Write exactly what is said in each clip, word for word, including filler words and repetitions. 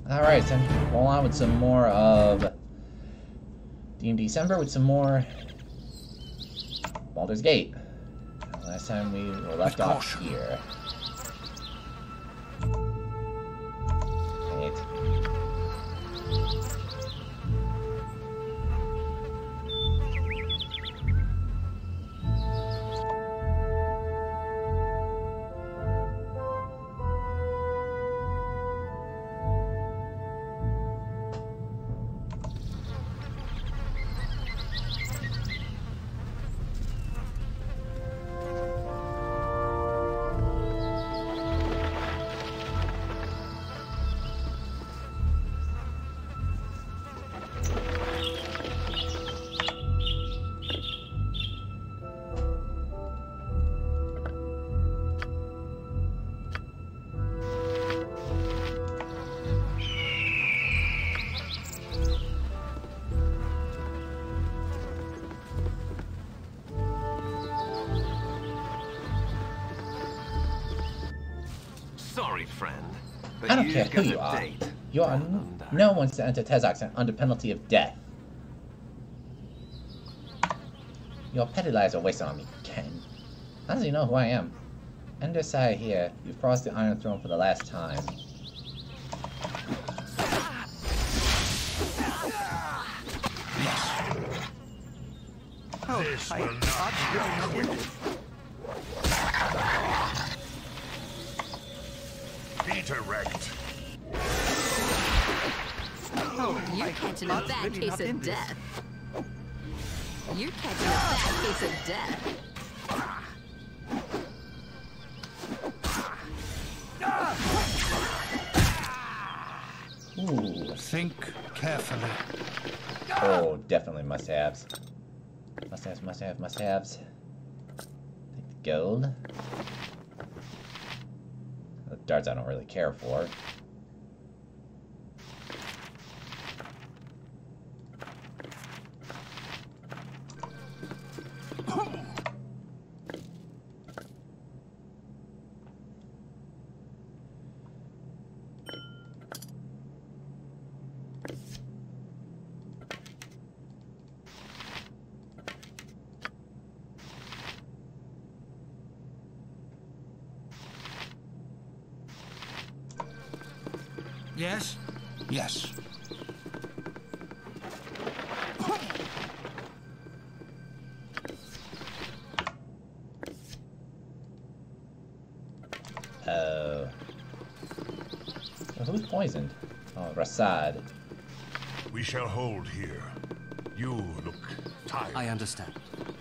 Alright, time to roll on with some more of D and December with some more Baldur's Gate. Last time we were left off here. Right. Sorry, friend. I don't care who you are. You are no one's to enter Tezok under penalty of death. Your petty lies are wasted on me, Ken. How does he know who I am? Underside here, you've crossed the Iron Throne for the last time. Oh, this will not be quick. Feet erect. Oh, you're catching a bad case of death. You're catching a bad case of death. Ooh. Think carefully. Oh, definitely must-haves. Must-haves, must-haves, must-haves. Take the gold. The darts I don't really care for. Yes? Yes. Oh. Well, who's poisoned? Oh, Rasad. We shall hold here. You look tired. I understand.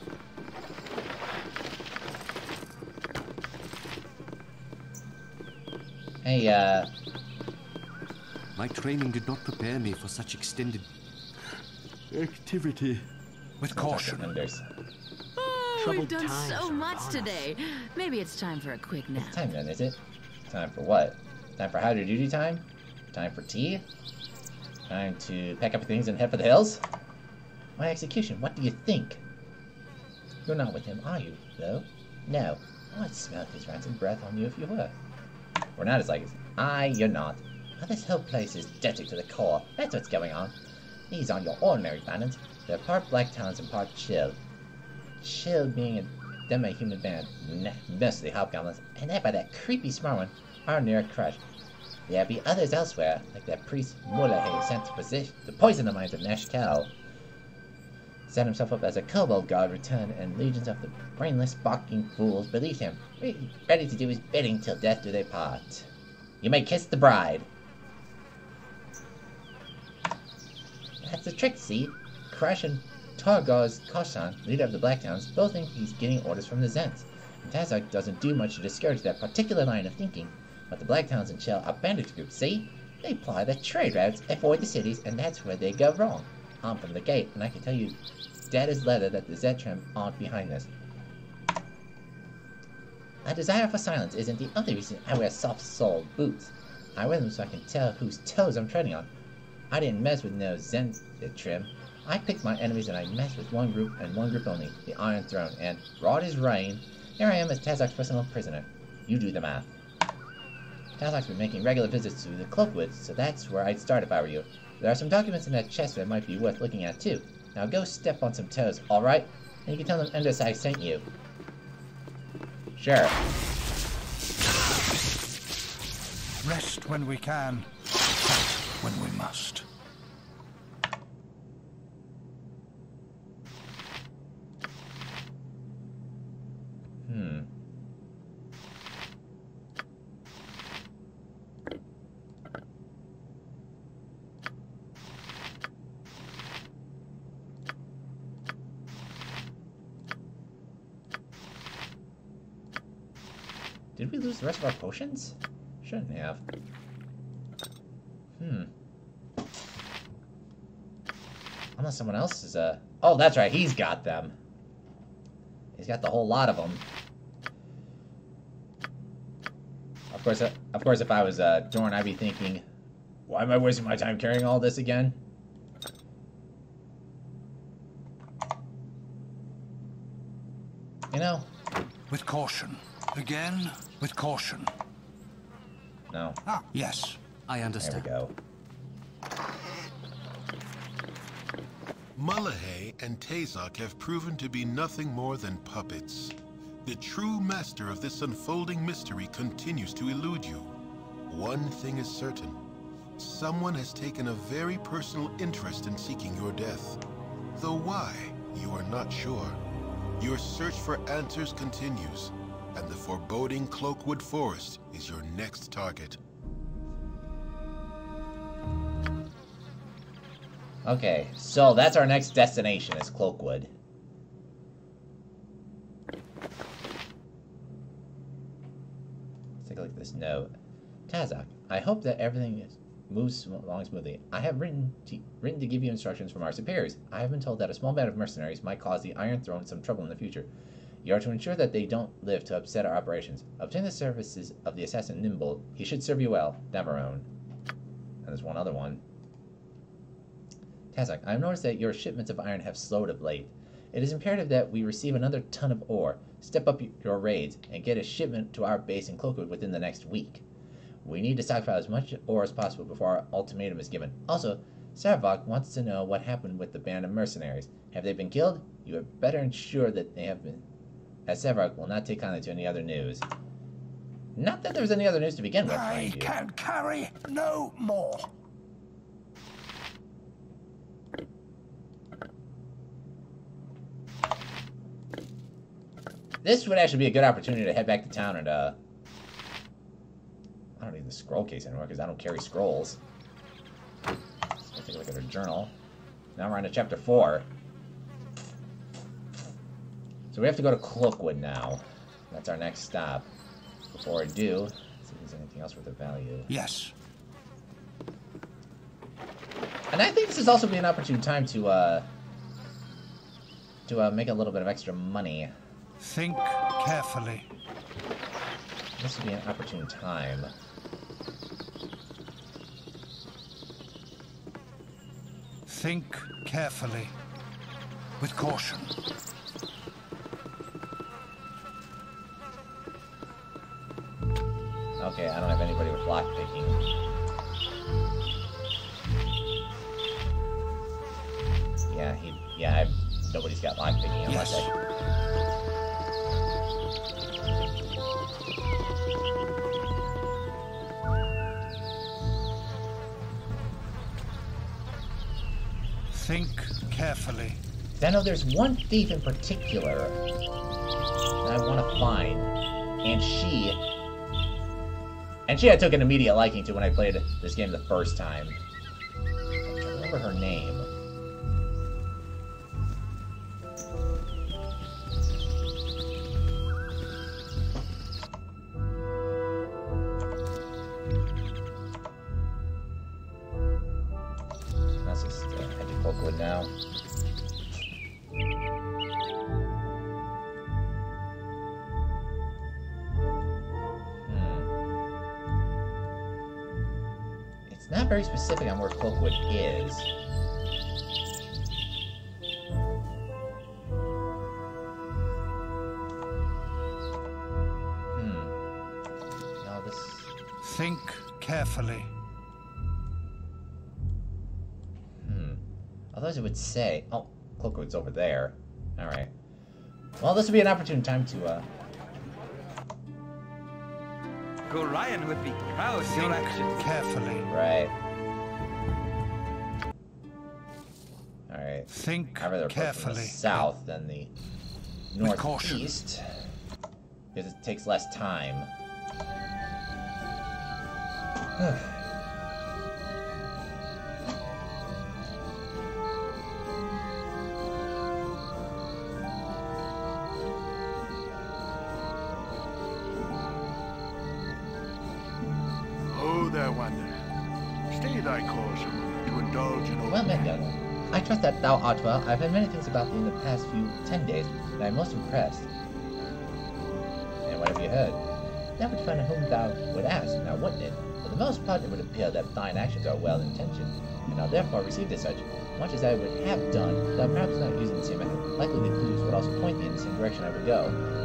Hey, uh... My training did not prepare me for such extended activity. With caution. Oh, Troubled we've done times so are much upon today. Maybe it's time for a quick nap. It's time then, is it? Time for what? Time for harder duty time? Time for tea? Time to pack up things and head for the hills? My execution, what do you think? You're not with him, are you, though? No. I'd smell his rancid breath on you if you were. We're not as like as I, you're not. Now, this whole place is dirty to the core. That's what's going on. These aren't your ordinary bandits. They're part Black Talons and part Chill. Chill being a demi-human band, mostly hobgoblins, and led by that creepy smart one, our near crush. There'll be others elsewhere, like that priest Mulahay sent to, position, to poison the minds of Nashkel. Set himself up as a kobold god returned, and legions of the brainless, barking fools believed him, ready to do his bidding till death do they part. You may kiss the bride. That's the trick, see? Crush and Targar's Koshan, leader of the Blacktowns, both think he's getting orders from the Zents. And Tazok doesn't do much to discourage that particular line of thinking. But the Blacktowns and Shell are bandit groups, see? They ply the trade routes, avoid the cities, and that's where they go wrong. I'm from the gate, and I can tell you dead as leather that the Zetrim aren't behind this. A desire for silence isn't the only reason I wear soft-soled boots. I wear them so I can tell whose toes I'm treading on. I didn't mess with no Zetrim. I picked my enemies and I messed with one group and one group only, the Iron Throne, and, broad as rain, here I am as Tazok's personal prisoner. You do the math. Tazok's been making regular visits to the Cloakwood, so that's where I'd start if I were you. There are some documents in that chest that might be worth looking at, too. Now go step on some toes, alright? And you can tell them Endosai sent you. Sure. Rest when we can, when we must. Hmm. Did we lose the rest of our potions? Shouldn't have. Hmm. Unless someone else is, uh... Oh, that's right, he's got them. He's got the whole lot of them. Of course, uh, of course, if I was, uh, Dorn, I'd be thinking, why am I wasting my time carrying all this again? You know? With caution. Again, with caution. No. Ah, yes. I understand. There we go. Mullahay and Tazok have proven to be nothing more than puppets. The true master of this unfolding mystery continues to elude you. One thing is certain. Someone has taken a very personal interest in seeking your death. Though why, you are not sure. Your search for answers continues, and the foreboding Cloakwood Forest is your next target. Okay, so that's our next destination, is Cloakwood. Let's take a look at this note. Tazok, I hope that everything is, moves along smoothly. I have written to, written to give you instructions from our superiors. I have been told that a small band of mercenaries might cause the Iron Throne some trouble in the future. You are to ensure that they don't live to upset our operations. Obtain the services of the assassin Nimble. He should serve you well. Damarone. And there's one other one. Tazok, I have noticed that your shipments of iron have slowed of late. It is imperative that we receive another ton of ore, step up your raids, and get a shipment to our base in Cloakwood within the next week. We need to stockpile as much ore as possible before our ultimatum is given. Also, Sarvok wants to know what happened with the band of mercenaries. Have they been killed? You had better ensure that they have been, as Sarvok will not take kindly to any other news. Not that there was any other news to begin with, I mind you. can carry no more. This would actually be a good opportunity to head back to town and, uh... I don't need the scroll case anymore, because I don't carry scrolls. Let's take a look at our journal. Now we're on to chapter four. So we have to go to Cloakwood now. That's our next stop. Before I do, let's see if there's anything else worth of value. Yes. And I think this is also be an opportune time to, uh... to, uh, make a little bit of extra money. Think carefully. This would be an opportune time. Think carefully. With caution. Okay, I don't have anybody with lockpicking. Yeah, he... Yeah, I've, nobody's got lockpicking unless Yes. I... Think carefully. I know there's one thief in particular that I want to find, and she, and she I took an immediate liking to when I played this game the first time. I can't remember her name. Let's just uh, head to Cloakwood now. It's not very specific on where Cloakwood is. Hmm. No, this... Think carefully. Hmm. Otherwise it would say... Oh, Cloakwood's over there. Alright. Well, this would be an opportune time to, uh... Gorion would be proud of your actions. Carefully. Right. Alright. Think I'd rather approach from carefully. the south than the northeast. Because it takes less time. Oh, there, wanderer. Stay thy course a moment to indulge in old Well met, young one. I trust that thou art well. I've heard many things about thee in the past few ten days, and I am most impressed. And what have you heard? That would find whom thou would ask, now wouldn't it? For the most part, it would appear that thine actions are well-intentioned, and are therefore received as such. Much as I would have done, thou perhaps not using the same method, likely the clues would also point thee in the same direction I would go.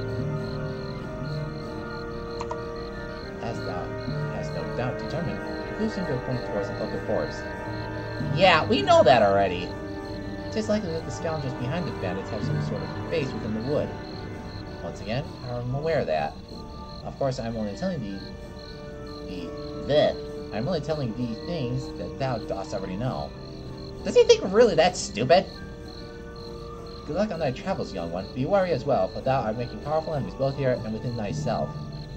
As thou hast no doubt determined, the clues seem to point towards the Cloakwood Forest. Yeah, we know that already. It is likely that the scoundrels behind the bandits have some sort of base within the wood. Once again, I'm aware of that. Of course, I'm only telling thee the the I'm only telling thee things that thou dost already know. Does he think we're really that stupid? Good luck on thy travels, young one. Be wary as well, for thou art making powerful enemies both here and within thyself.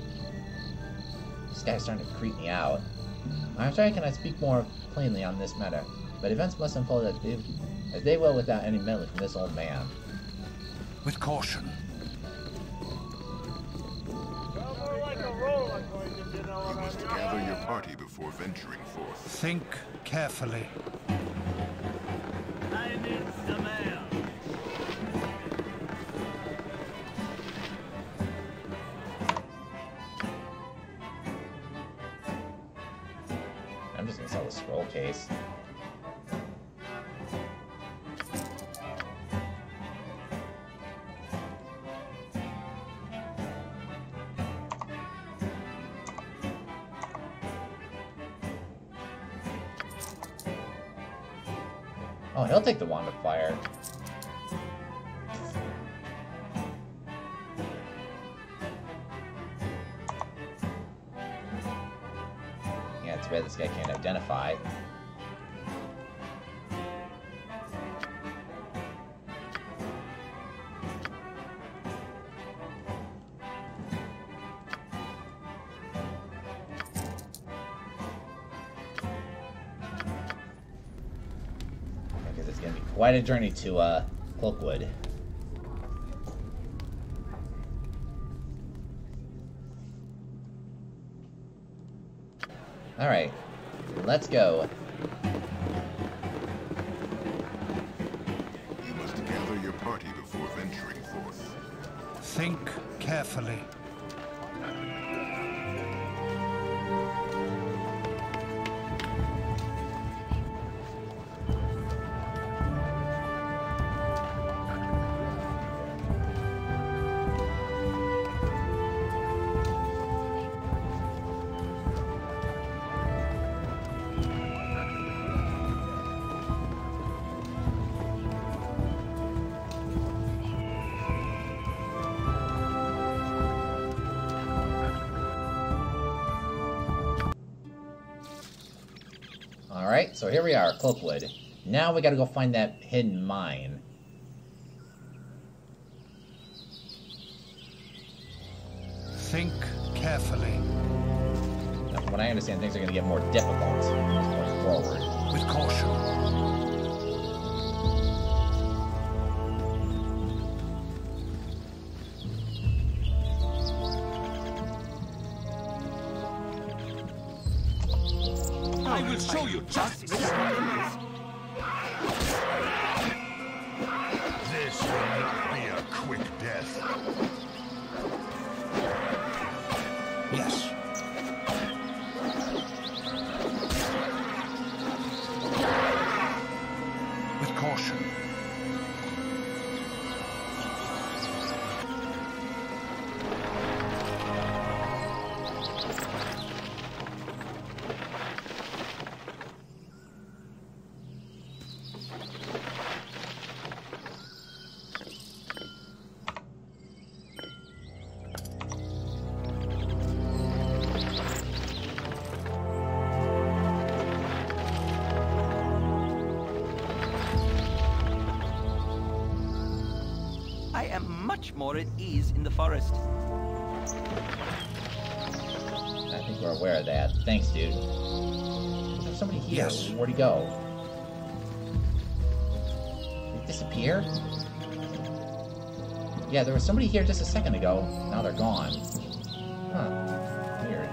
This guy's starting to creep me out. I'm sorry I cannot speak more plainly on this matter, but events must unfold as they, as they will without any meddling from this old man. With caution. You must gather your party before venturing forth. Think carefully. I need some air. I'm just gonna sell the scroll case. Oh, he'll take the Wand of Fire. Yeah, it's bad this guy can't identify. It's gonna be quite a journey to uh, Cloakwood. Alright, let's go. You must gather your party before venturing forth. Think carefully. Alright, so here we are, Cloakwood. Now we gotta go find that hidden mine. Think carefully. Now, from what I understand, things are gonna get more difficult going forward. With caution. I will show you justice. This will not be a quick death. Yes. With caution. I am much more at ease in the forest. I think we're aware of that. Thanks, dude. There's somebody here. Yes. Where'd he go? Did he disappear? Yeah, there was somebody here just a second ago. Now they're gone. Huh. Weird.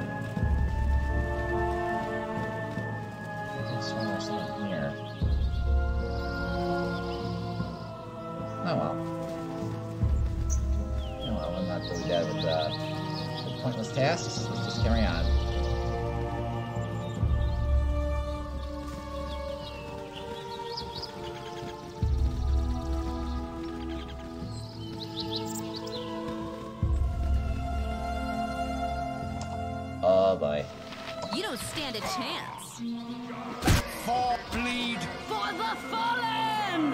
I could have sworn there's someone here. Oh well. Oh well, I'm not really dead with, uh, with pointless tasks. Let's just carry on. Oh boy. You don't stand a chance. For bleed. For the fallen!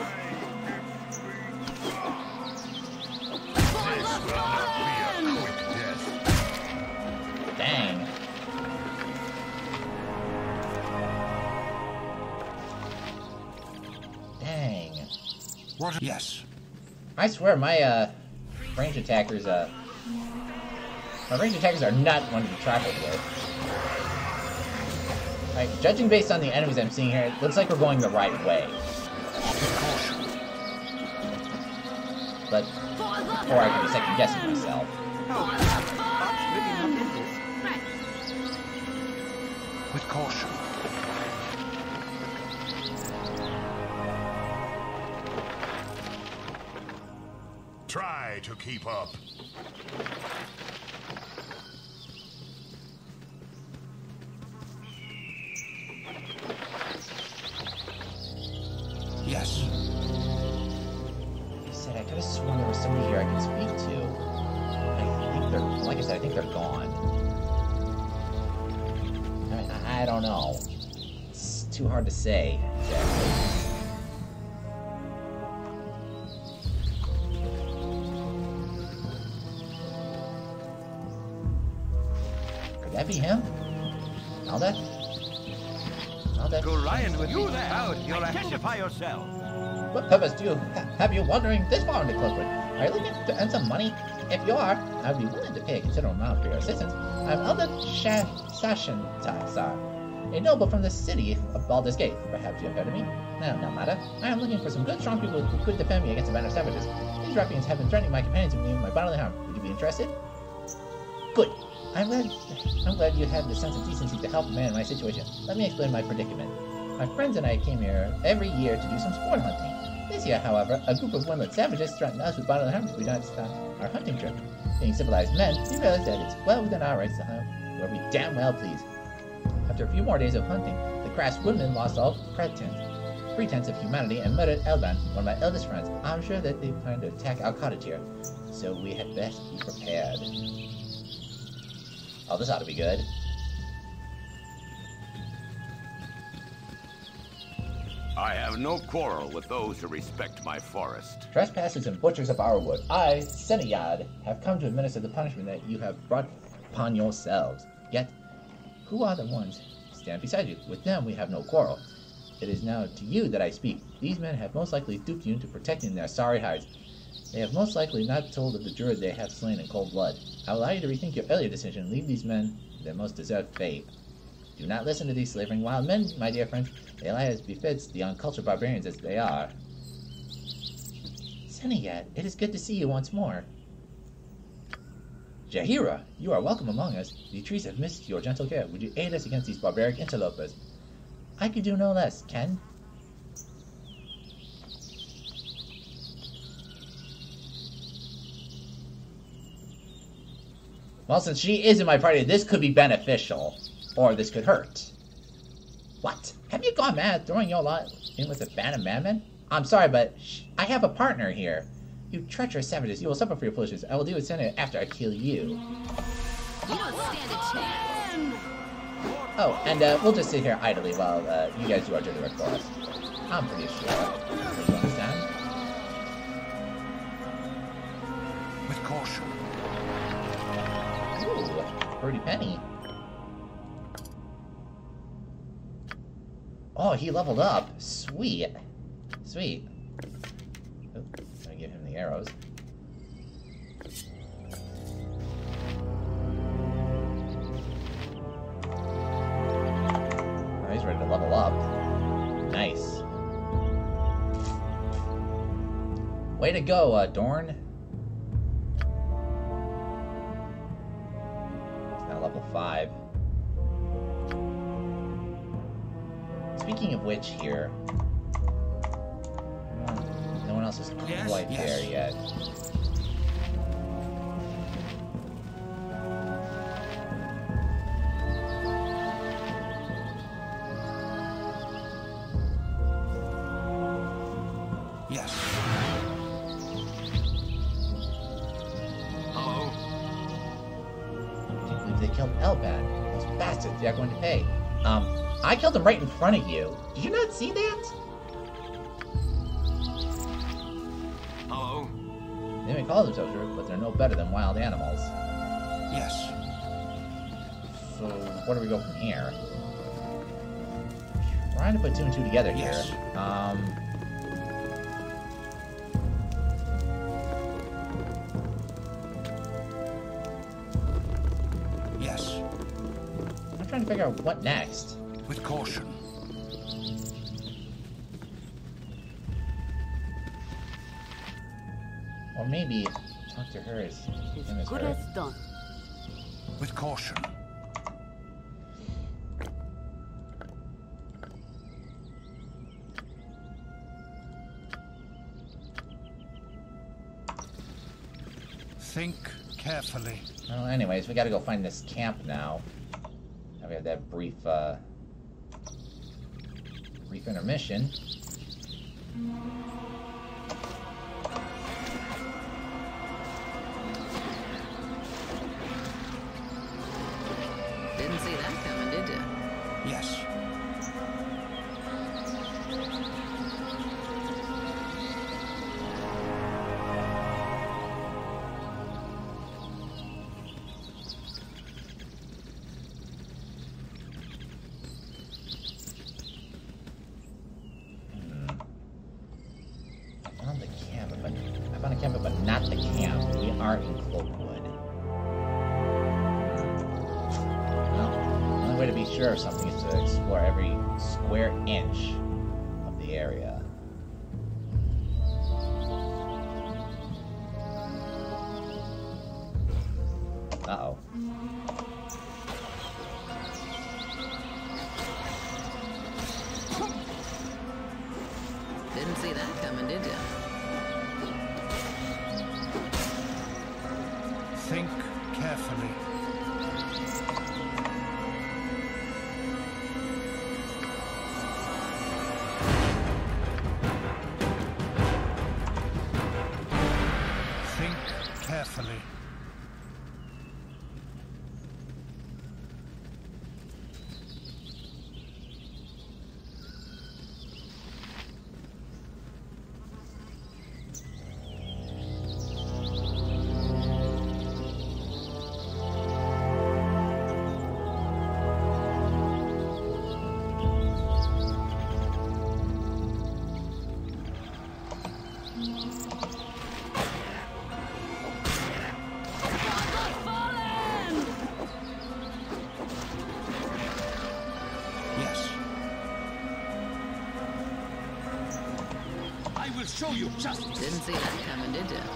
For the fallen! Quick death. Dang. Dang. What? Yes. I swear my uh range attackers uh my range attackers are not one to be trifled with. Like, judging based on the enemies I'm seeing here, it looks like we're going the right way. But before I can be second guessing myself. Oh, Bob's really not in this. With caution. Try to keep up. Yes. Like I said, I could have sworn there was somebody here I could speak to. I think they're, like I said, I think they're gone. I mean, I, I don't know. It's too hard to say, exactly. Could that be him? Alda? Alda? Go Ryan would be proud. You'll identify yourself. What purpose do you ha have you wandering this far into Cloakwood? Are you looking to earn some money? If you are, I would be willing to pay a considerable amount for your assistance. I'm Elder Sashantasar, a noble from the city of Baldur's Gate. Perhaps you have heard of me? No, no matter. I am looking for some good, strong people who could defend me against a band of savages. These ruffians have been threatening my companions with me with my bodily harm. Would you be interested? Good. I'm glad, I'm glad you have the sense of decency to help a man in my situation. Let me explain my predicament. My friends and I came here every year to do some sport hunting. This year, however, a group of windlet savages threatened us with bodily harm if we don't stop our hunting trip. Being civilized men, we realized that it's well within our rights to hunt where we damn well please. After a few more days of hunting, the crass woodmen lost all pretense, pretense of humanity and murdered Elban, one of my eldest friends. I'm sure that they plan to attack our cottage here, so we had best be prepared. Oh, this ought to be good. I have no quarrel with those who respect my forest. Trespassers and butchers of our wood, I, Seneyad, have come to administer the punishment that you have brought upon yourselves. Yet, who are the ones who stand beside you? With them we have no quarrel. It is now to you that I speak. These men have most likely duped you into protecting their sorry hides. They have most likely not told of the druid they have slain in cold blood. I will allow you to rethink your earlier decision and leave these men to their most deserved fate. Do not listen to these slavering wild men, my dear friends. They lie as befits the uncultured barbarians as they are. Seneyad, it is good to see you once more. Jahira, you are welcome among us. The trees have missed your gentle care. Would you aid us against these barbaric interlopers? I could do no less, Ken. Well, since she is in my party, this could be beneficial. Or this could hurt. What? Have you gone mad throwing your lot in with a band of madmen? I'm sorry, but sh I have a partner here. You treacherous savages, you will suffer for your foolishness. I will deal with Senate after I kill you. You don't stand a chance. Oh, and uh, we'll just sit here idly while uh, you guys do our dirty work for us. I'm pretty sure. You understand? With caution. Ooh, pretty penny. Oh, he leveled up. Sweet. Sweet. Oh, let me give him the arrows. Oh, he's ready to level up. Nice. Way to go, uh, Dorn. It's now level five. Speaking of which here, no one else is Yes, quite yes. there yet. Yes. Hello? I can't believe they killed Elban. Those bastards, they're going to pay. Um, I killed him right in front of you. Did you not see that? Hello? They may call themselves rude, but they're no better than wild animals. Yes. So, where do we go from here? Trying to put two and two together here. Yes. Um... Yes. I'm trying to figure out what next. With caution. Or maybe talk to her as him as Good her. as done. With caution. Think carefully. Well, anyways, we gotta go find this camp now. Now we have that brief, uh... brief intermission. Didn't see that coming, did you? Yes. I found the camp, but I found a camp, but not the camp. We are in Cloakwood. Well, the only way to be sure of something is to explore every square inch of the area. Uh-oh. Didn't see that coming, did you? Think carefully. Think carefully. Yes. I will show you justice. Didn't see that coming, did you?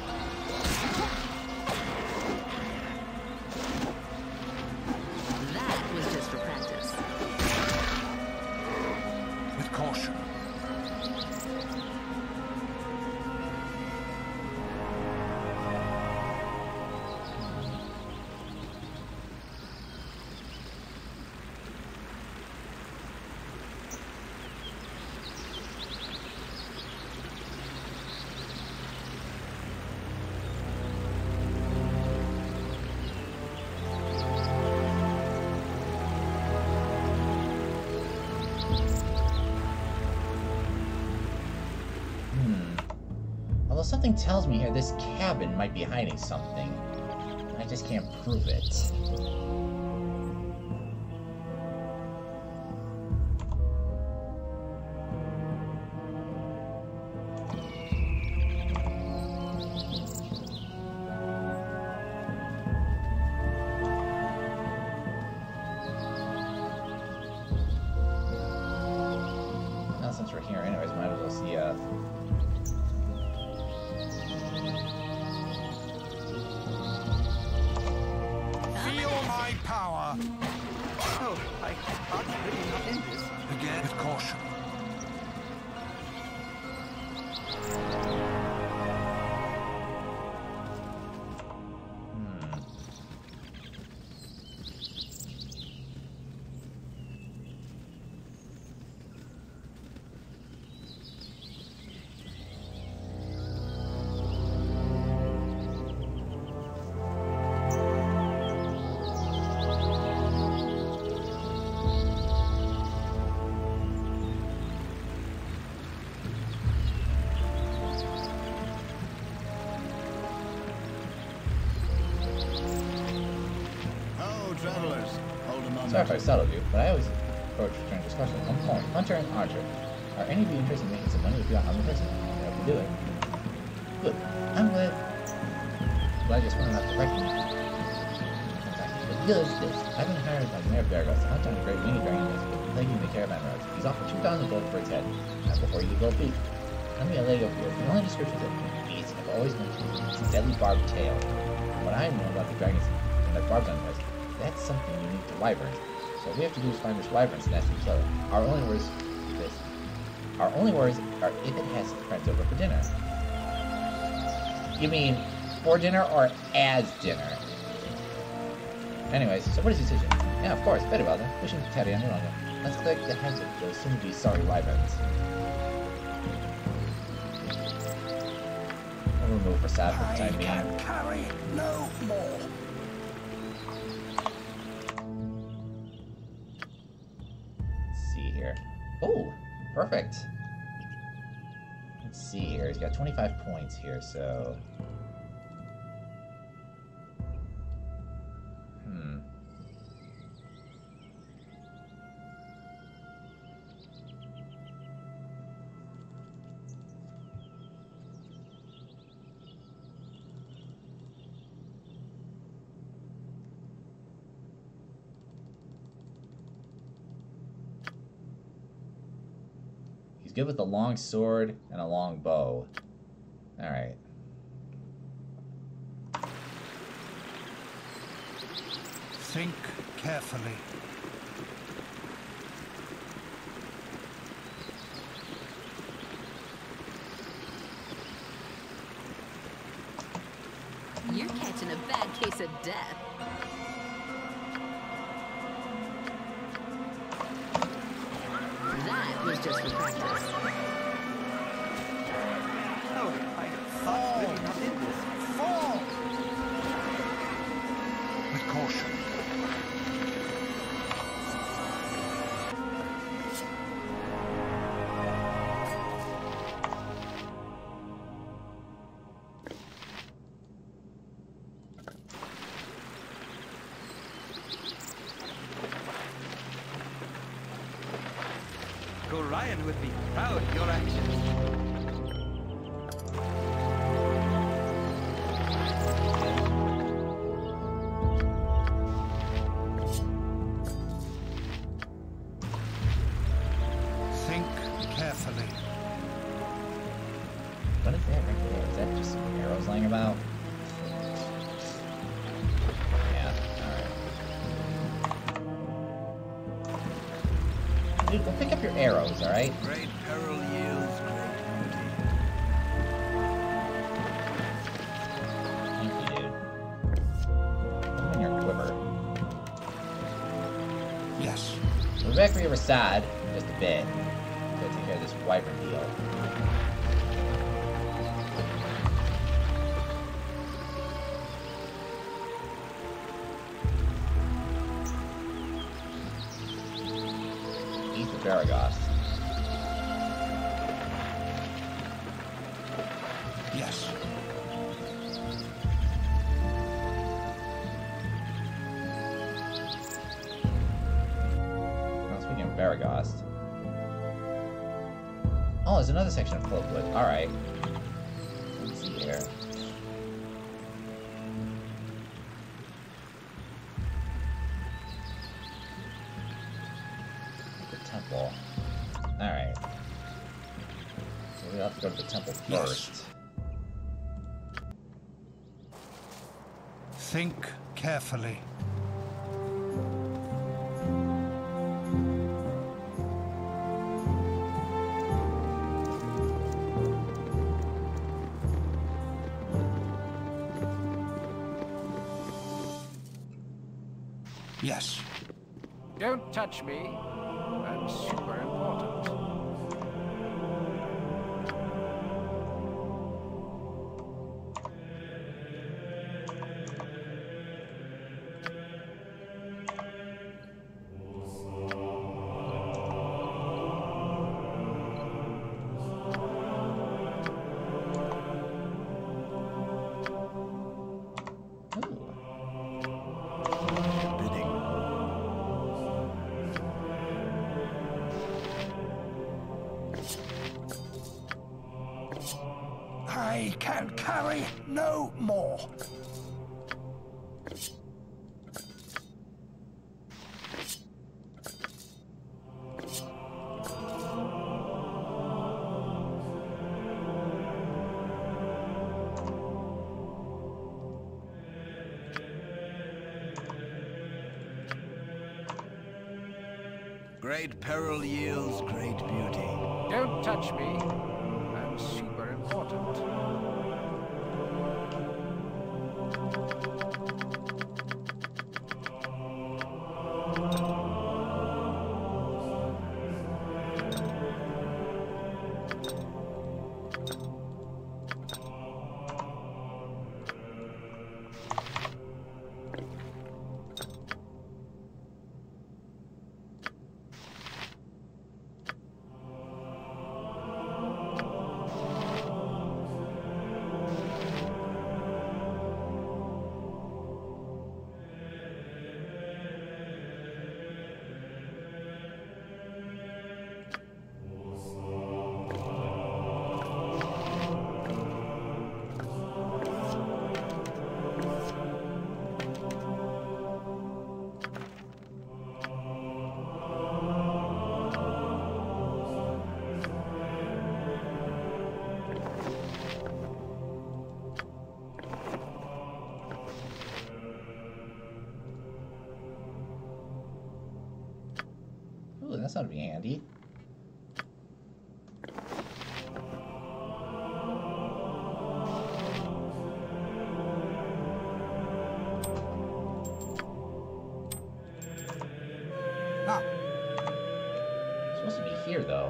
That was just for practice. With caution. Although something tells me here this cabin might be hiding something. I just can't prove it. Where's the, uh... Feel my power. Oh, I thought really not in this. Again, with caution. Sorry if I startled you, but I always approach during discussion. I'm calling Hunter and Archer. Are any of you interested in making some money if you are on the person? I hope you do it. Good. I'm glad. Glad you're smart enough to recognize. The deal is this. I've been hired by Mayor Vargas to hunt down a great winged dragon that's been plaguing the caravan roads. He's offered two thousand gold for its head. Not before you go feet. I'm gonna lay over here. The only descriptions of beasts have always mentioned its deadly barbed tail. From what I know about the dragons and their barbs on theirs, that's something unique to wyverns. So what we have to do is find this wyvern's nest and kill it. Our only words this. Our only worries are if it has friends over for dinner. You mean for dinner or as dinner? Anyways, so what is your decision? Yeah, of course, very well then. We shouldn't carry any longer. Let's collect the heads of those soon-to-be sorry wyverns. We'll remove facade for the time being. I can carry no more. Here. Oh, perfect. Let's see here. He's got twenty-five points here, so... Hmm. Good with a long sword and a long bow. Alright. Think carefully. You're catching a bad case of death. That was just for practice. Oh, I thought really not in this. Fall! With caution. Ryan would be proud of your actions. Think carefully. What is that right there? Is that just some arrows laying about? Dude, go pick up your arrows, alright? Great peril yields great booty. Thank you, dude. Put them in your quiver. Yes. We're back for your facade in just a bit. Gotta take care of this wyvern deal. Varagos. Yes. Well, speaking of Varagos. Oh, there's another section of Cloakwood. Alright. Let's see here. Temple. Alright. we'll have to go to the temple Yes. first. Think carefully. Yes. Don't touch me. I'm super important. I can carry no more. Great peril yields great beauty. Don't touch me. I'm super important. Ooh, that's gonna be handy. Ah, It's supposed to be here, though.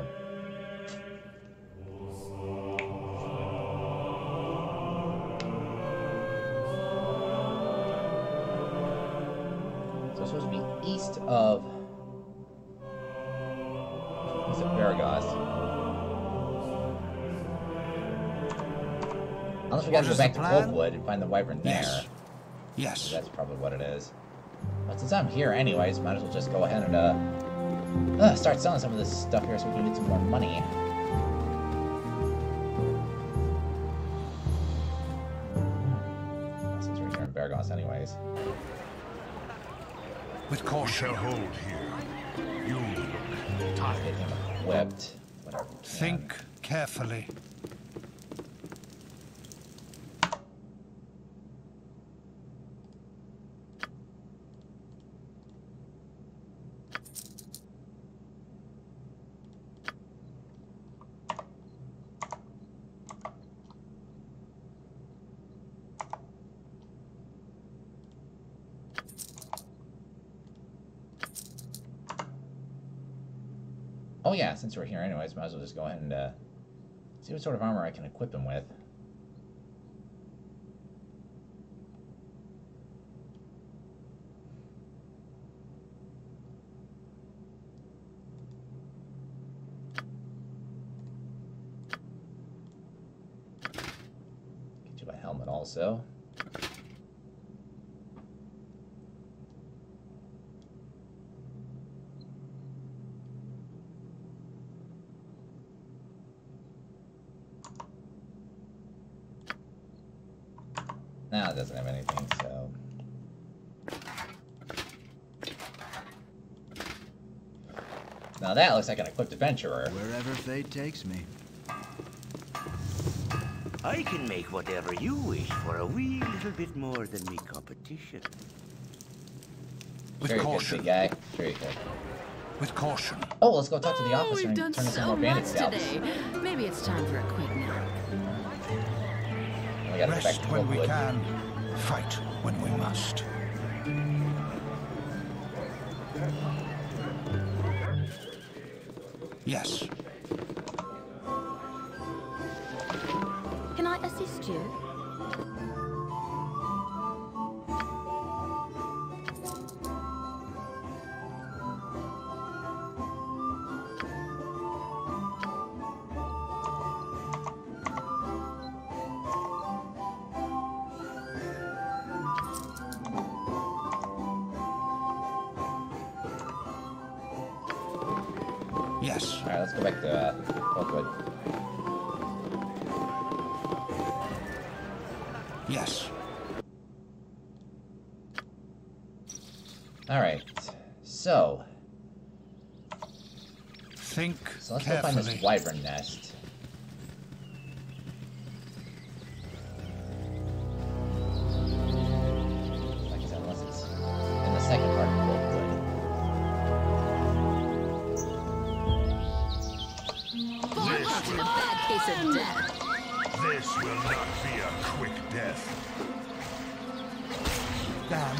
So it's supposed to be east of... East of Baragos. Unless we gotta What go is back the to plan? Coldwood and find the wyvern there. yes. Yes. That's probably what it is. But since I'm here anyways, might as well just go ahead and uh, uh, start selling some of this stuff here so we can get some more money. Since we're here in Baragos anyways. With We caution. shall hold here. You look tired. Get him equipped. Whatever we can. Think carefully. Oh yeah, since we're here anyways, might as well just go ahead and uh, see what sort of armor I can equip him with. Get you a helmet also. Now it doesn't have anything, so... Now that looks like an equipped adventurer. Wherever fate takes me. I can make whatever you wish for a wee little bit more than me competition. With Very caution. good, big guy. Very good. With caution. Oh, let's go talk to the Oh, officer we've and done turn us into so more bandit much scouts. today. Maybe it's time for a quick nap. We gotta go back Rest to when we Rookwood. can. Fight when we must. Yes. Can I assist you? Yes. Alright, let's go back to uh, Rookwood. Yes. Alright, so... Think So let's go carefully. find this wyvern nest. Like I said, unless it's in the second part of Rookwood. You're in a bad case of death. This will not be a quick death. Dan.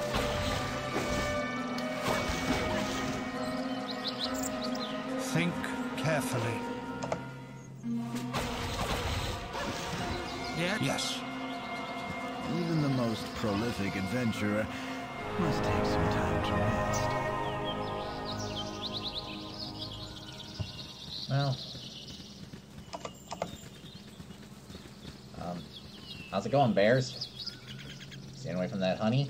Think carefully. Yeah? Yes. Even the most prolific adventurer must take some time to rest. Well... Um, how's it going, bears? Staying away from that honey?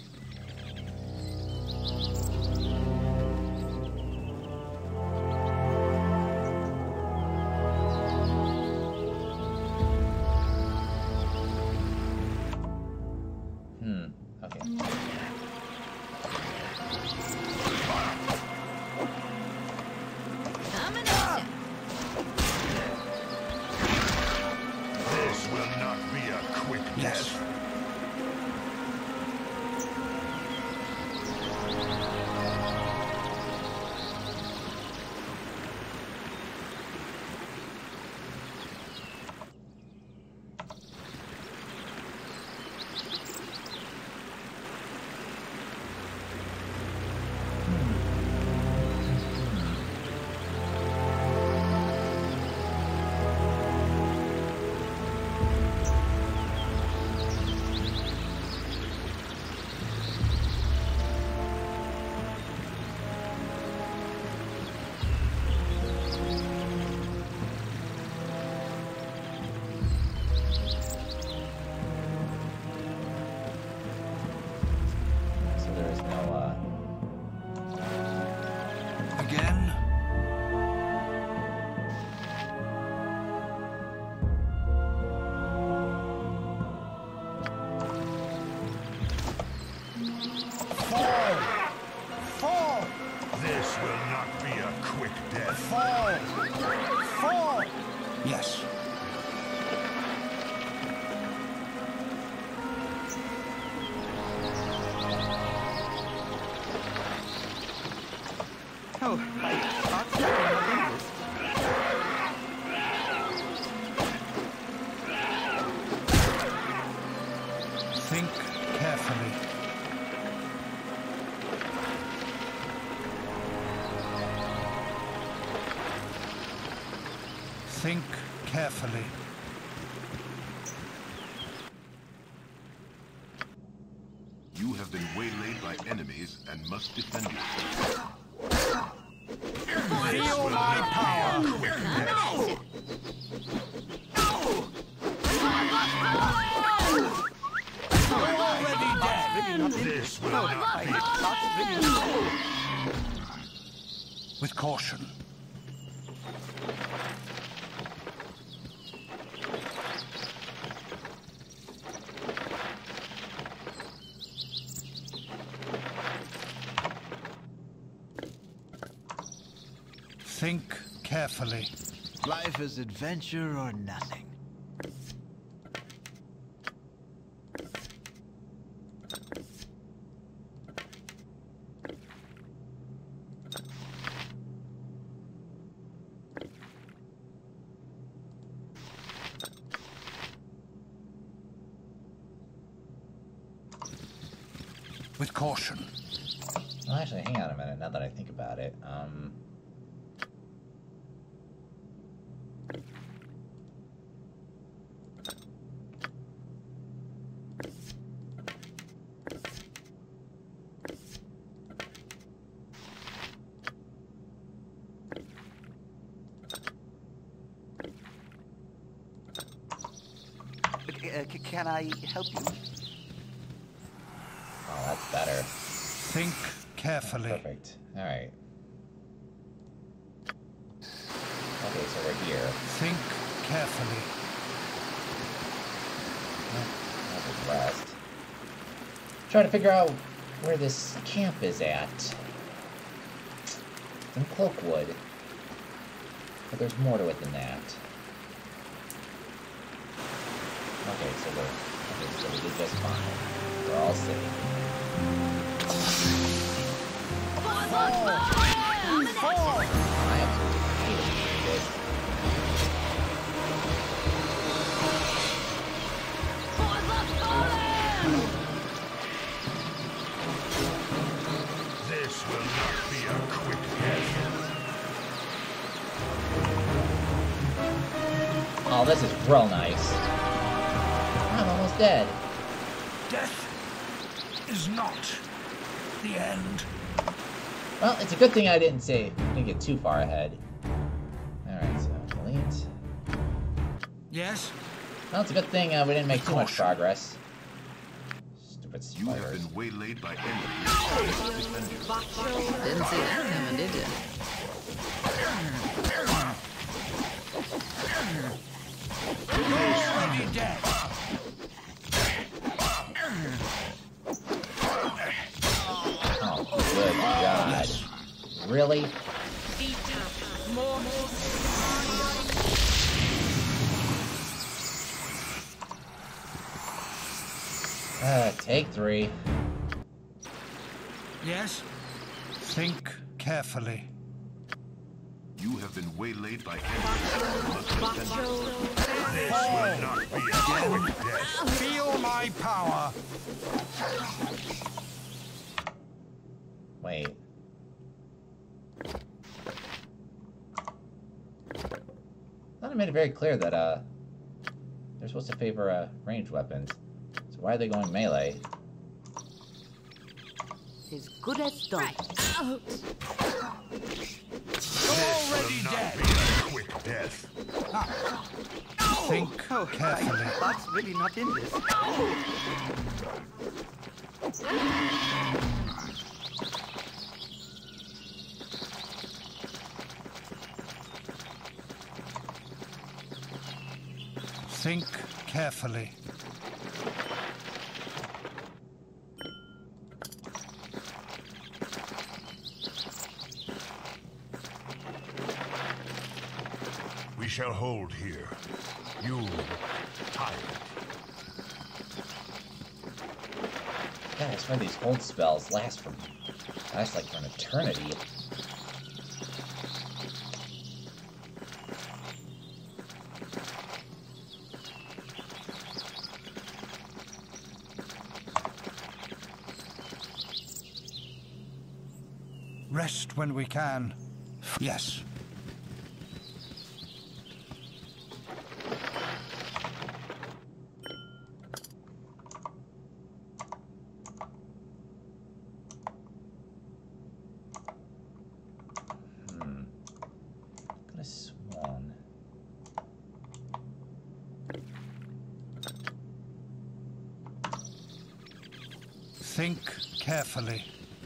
Hmm, okay. Coming at ya. This will not be a quick Yes. death. So there is no, uh... Again. Fall! Fall! This will not be a quick death. Fall! Fall! Yes. Oh, I thought you were not this. Think carefully. Think carefully. You have been waylaid by enemies and must defend yourself. Feel my power. Quick death. We're already dead. This will not be. With caution. Think carefully. Life is adventure or nothing. with caution. Well, actually, hang on a minute, now that I think about it. Um... Uh, c can I help you? Oh, that's better. Think carefully. Perfect. Alright. Okay, so we're here. Think carefully. I'll just rest. Trying to figure out where this camp is at. It's in Cloakwood. But there's more to it than that. Okay, so we're okay, so we did just fine. We're all safe. Oh. Oh. I absolutely hate this. This will not be a quick death. Oh, this is real nice. I'm almost dead. Death is not the end. Well, it's a good thing I didn't say, didn't get too far ahead. Alright, so delete. Yes? Well, it's a good thing uh, we didn't make too much progress. Stupid You have spiders. been waylaid by enemies. Didn't see that coming, did you? Already dead. Oh, good God. Really? Uh, take three. Yes? Think carefully. You have been waylaid by enemies. This will not be a quick death. Feel my power. Wait. I thought I made it very clear that, uh, they're supposed to favor, uh, ranged weapons. So why are they going melee? As good as done. Right out. Already Not dead. be a quick death. Think Oh, carefully. my heart's really not in this. Think carefully. We shall hold here. You tired. Yeah, I swear these hold spells last for, last like for an eternity. Rest when we can. Yes. Hmm. Could have sworn. Think carefully.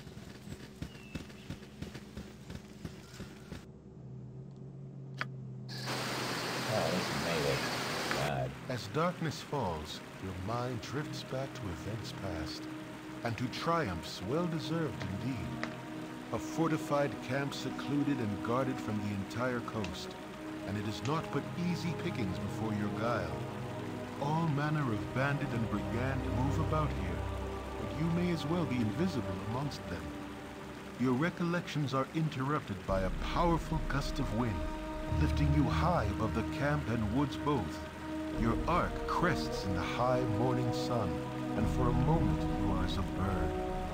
Oh, at least we made it. God. As darkness falls, your mind drifts back to events past, and to triumphs well-deserved indeed. A fortified camp secluded and guarded from the entire coast, and it is not but easy pickings before your guile. All manner of bandit and brigand move about here, but you may as well be invisible amongst them. Your recollections are interrupted by a powerful gust of wind, lifting you high above the camp and woods both. Your arc crests in the high morning sun, and for a moment you are as a bird.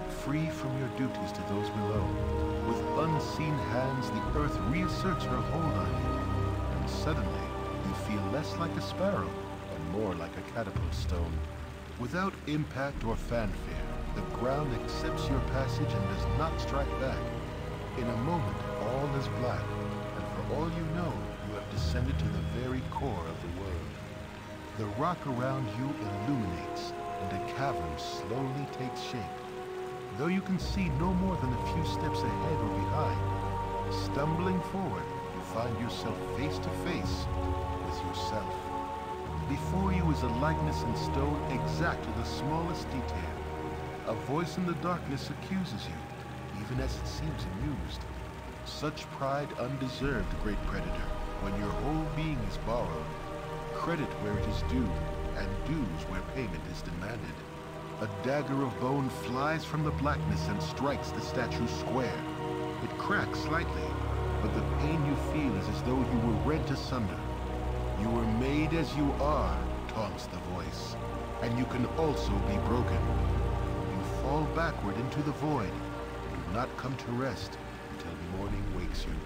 free from your duties to those below. With unseen hands, the earth reasserts her hold on you, and suddenly you feel less like a sparrow and more like a catapult stone. Without impact or fanfare, the ground accepts your passage and does not strike back. In a moment, all is black, and for all you know, you have descended to the very core of the world. The rock around you illuminates, and a cavern slowly takes shape. Though you can see no more than a few steps ahead or behind, stumbling forward, you find yourself face to face with yourself. Before you is a likeness in stone exact to the smallest detail. A voice in the darkness accuses you, even as it seems amused. Such pride undeserved, great predator, when your whole being is borrowed. Credit where it is due, and dues where payment is demanded. A dagger of bone flies from the blackness and strikes the statue square. It cracks slightly, but the pain you feel is as though you were rent asunder. You were made as you are, taunts the voice, and you can also be broken. You fall backward into the void, and do not come to rest until morning wakes you.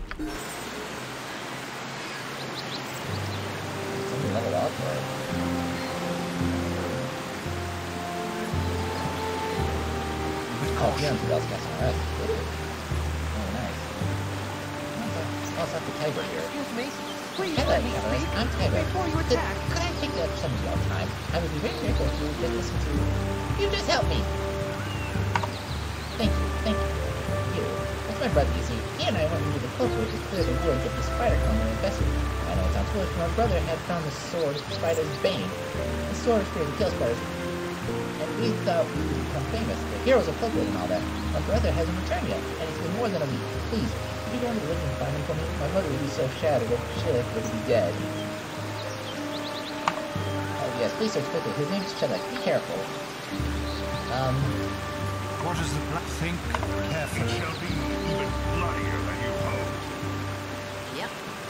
Level up, right? Oh, yeah, so that's got some rest. Oh, nice. Oh, it's not the tiger here. Excuse me. Please Hello, let me Everest. speak I'm Tiger. before you Could, attack. could I take up some of your time? I would be very grateful if you would just listen to... You just help me! Thank you, thank you. You. That's my brother, you see. He and I went into the cloakwood to clear the woods of the spider colony infested. I know it sounds foolish, but my brother had found the sword of Spider's Bane. The sword is for the kill spiders. And we thought we would become famous, the heroes of cloakwood and all that. My brother hasn't returned yet, and it's been more than a week. Please, could you go into the living and find him for me? My mother would be so shattered if she would be dead. Oh yes, please search quickly. His name's Chelek. Be careful. Um... What is the black? Think carefully. It shall be even bloodier than you hope. Yep.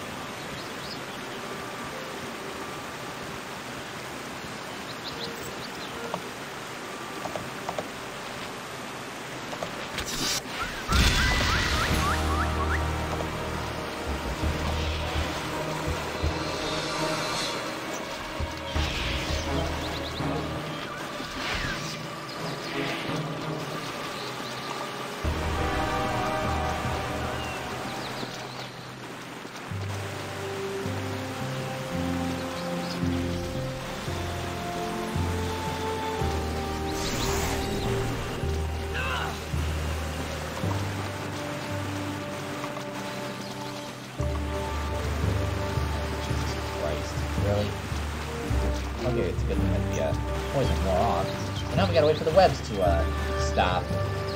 Really? Okay, it's a good thing that the uh, poison wore off. And now we gotta wait for the webs to uh, stop.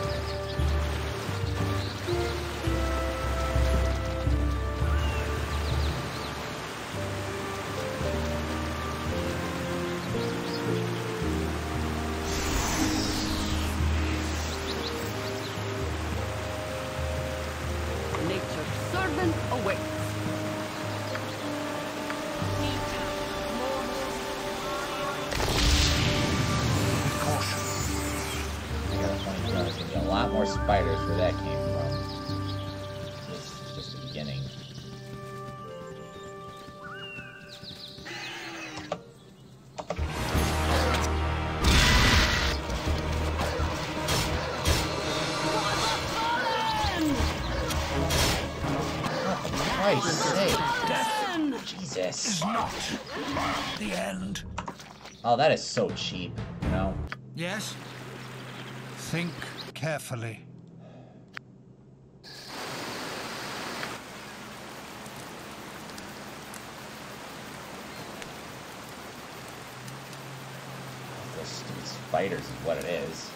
Nature's servant awaits. There's gonna be a lot more spiders where that came from. This is just the beginning. Oh, for Christ's sake. Jesus. Is not the end. Oh, that is so cheap, you know? Yes? Think carefully. Those stupid spiders is what it is.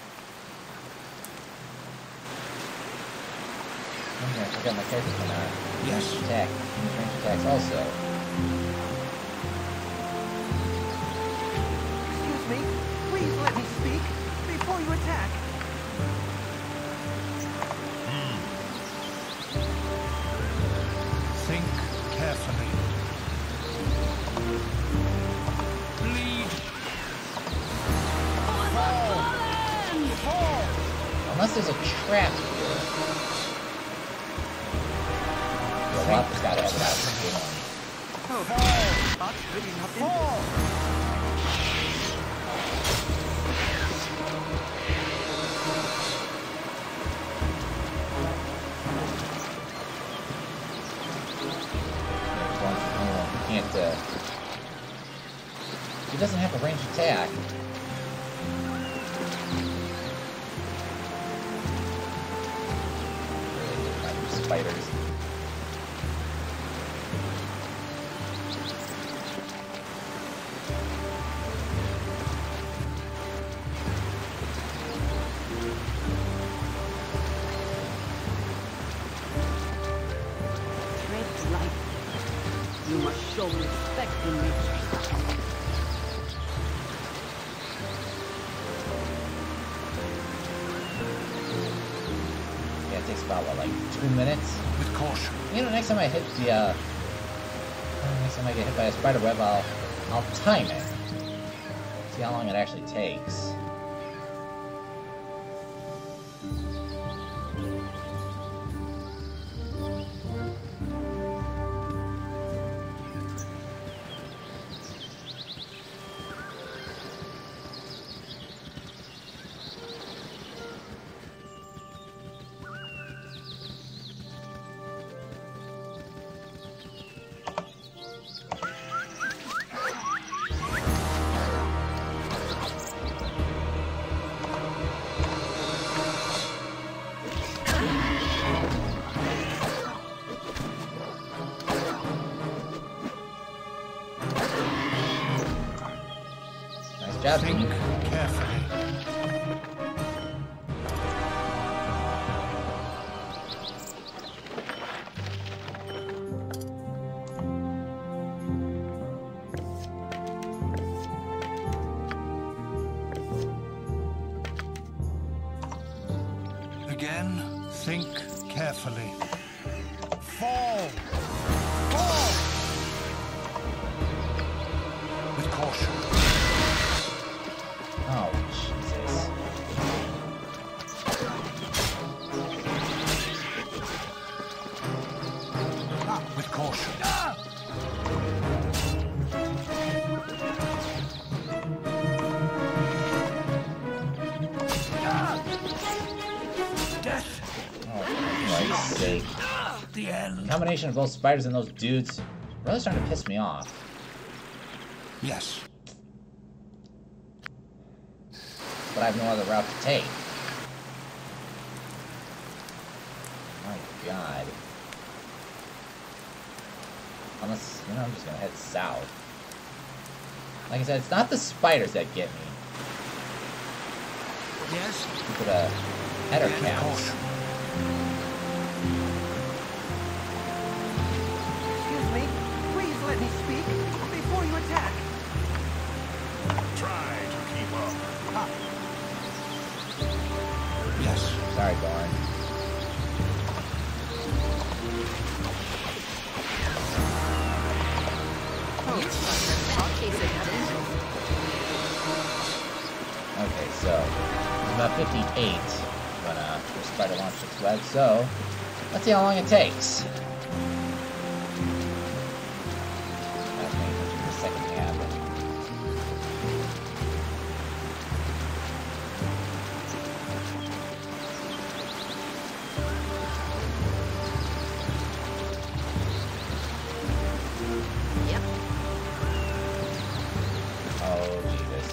Okay, I forgot my character cannot. Yes. Attack. Range attacks also. Excuse me. Please let me speak before you attack. Think carefully. Bleed. Fall. Fall. Unless there's a trap here. The Whopper's gotta have it out for game on. Oh, that's really not in Can't, uh... He doesn't have a ranged attack. Really, spiders. Tread lightly. You must show respect in nature. Yeah, it takes about, what, like two minutes? With caution. You know, next time I hit the, uh... Next time I get hit by a spider web, I'll... I'll time it. See how long it actually takes. Think carefully. Again, think carefully. Fall! Fall! With caution. Oh, Jesus. Ah, with caution. Ah! Death. Oh, for Christ's sake. The end. The combination of both spiders and those dudes really starting to piss me off. Yes. But I have no other route to take. My God. Unless, you know, I'm just gonna head south. Like I said, it's not the spiders that get me. Yes. Look at the ettercaps. Excuse me. Please let me speak before you attack. Try to keep up. Ah. Yes. Sorry, Barn. Okay, so it's about fifty-eight when uh, the spider launched its web, so let's see how long it takes. That's me in the second half. Yep. Oh, Jesus.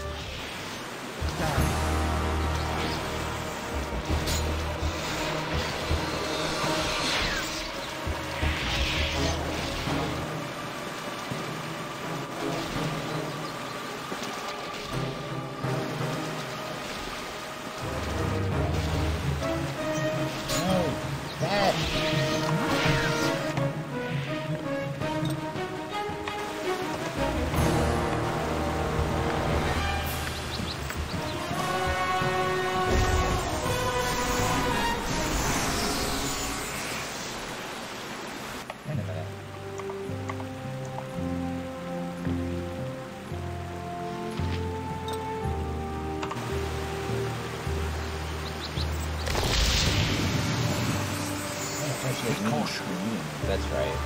caution. That's right.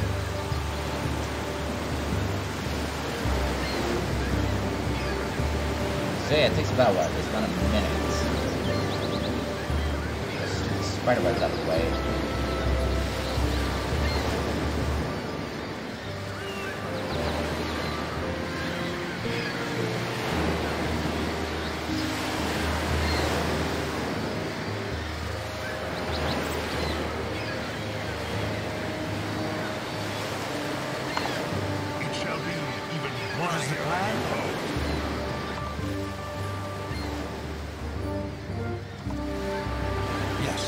So yeah, it takes about what? Just about a minute. The spider web's out of the way. It shall be even What is the plan? Yes.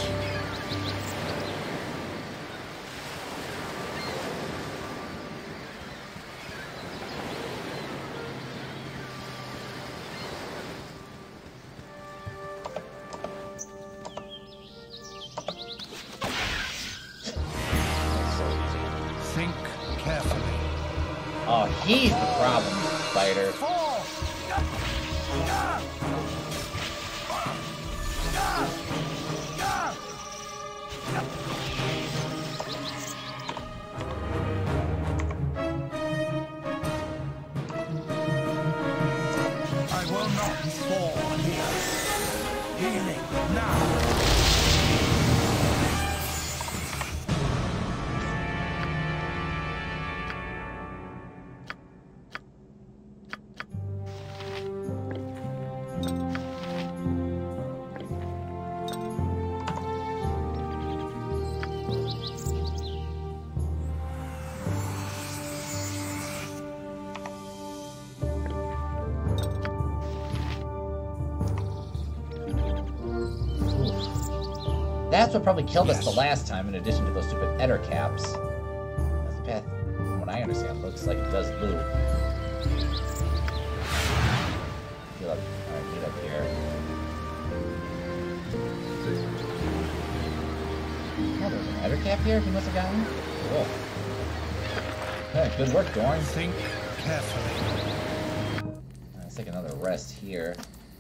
Think carefully. Oh, he's the problem, spider. I will not fall here. Healing now. That's what probably killed Yes. us the last time, in addition to those stupid ettercaps. That's the path, from what I understand, looks like it does loop. Heal up. Alright, get up here. Oh, there's an ettercap here he must have gotten? Cool. Hey, good work, Dorn. Think carefully. Let's take another rest here.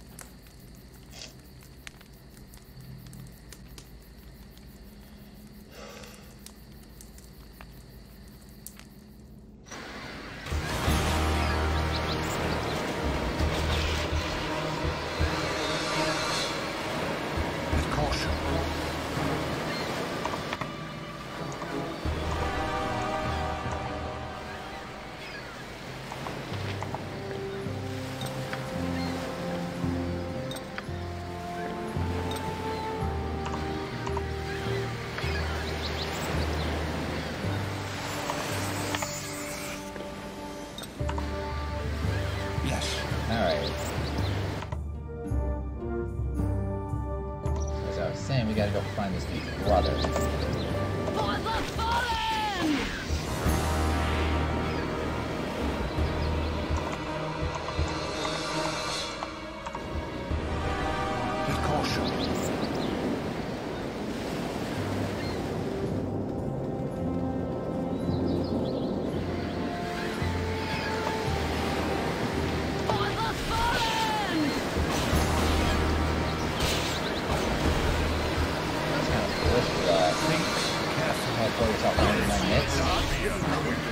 With caution. Yes. Alright. As I was saying, we gotta go find this dude's brother. For the fallen! With caution. For the fallen! It's kind of foolish to uh, Think carefully. kind of pull yourself ninety-nine hits.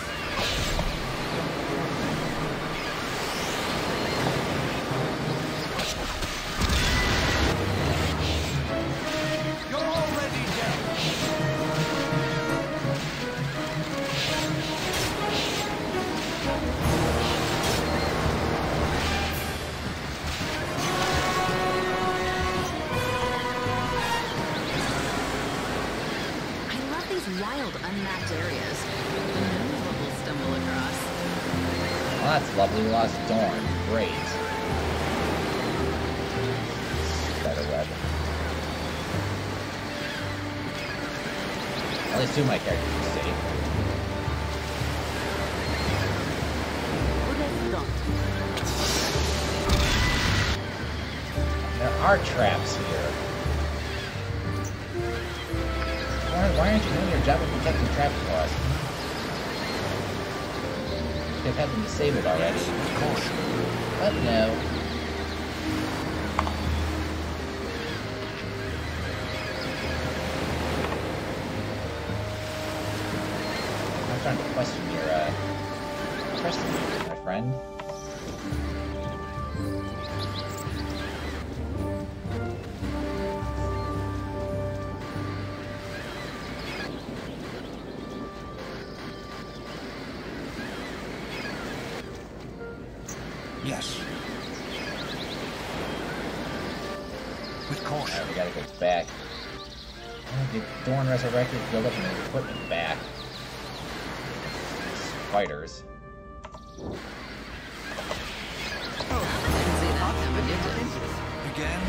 You're already dead. I love these wild, unmapped areas. Who knows what we'll stumble across? Well, that's lovely. We lost Dorn. Great. Spider web. At least two of my characters are safe. There are traps here. Why, why aren't you doing your job of protecting traps for us? They've had them disabled already. But no. friend. Yes. With caution. Alright, we gotta go back. Get Dorn resurrected, build up an equipment back. Spiders. Again.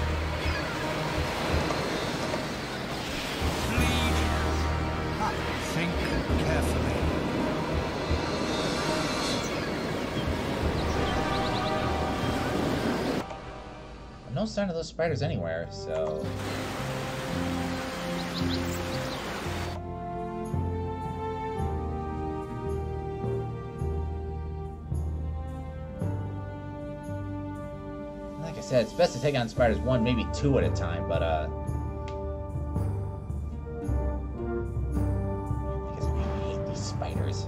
Lead. Think carefully. No sign of those spiders anywhere, so... Like I said, it's best to take on spiders one, maybe two at a time, but, uh... because I hate these spiders.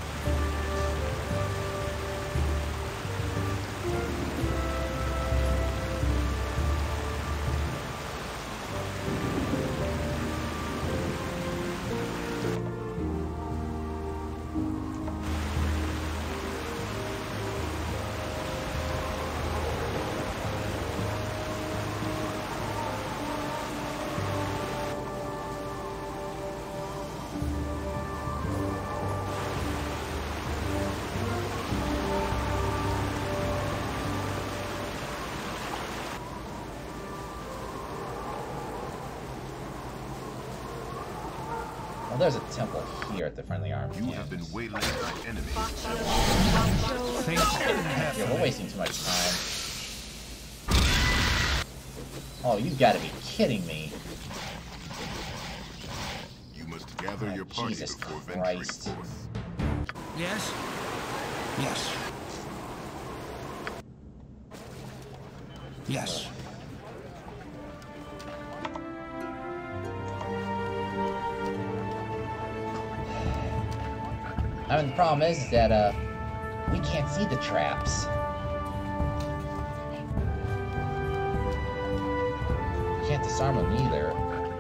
Well, there's a temple here at the friendly army. You have been waylaid by enemies. Yeah, we're wasting too much time. Oh, you gotta be kidding me. You must gather oh, your party Jesus before Christ. venturing forth. Yes. Yes. Yes. I mean, the problem is that, uh, we can't see the traps. We can't disarm them either.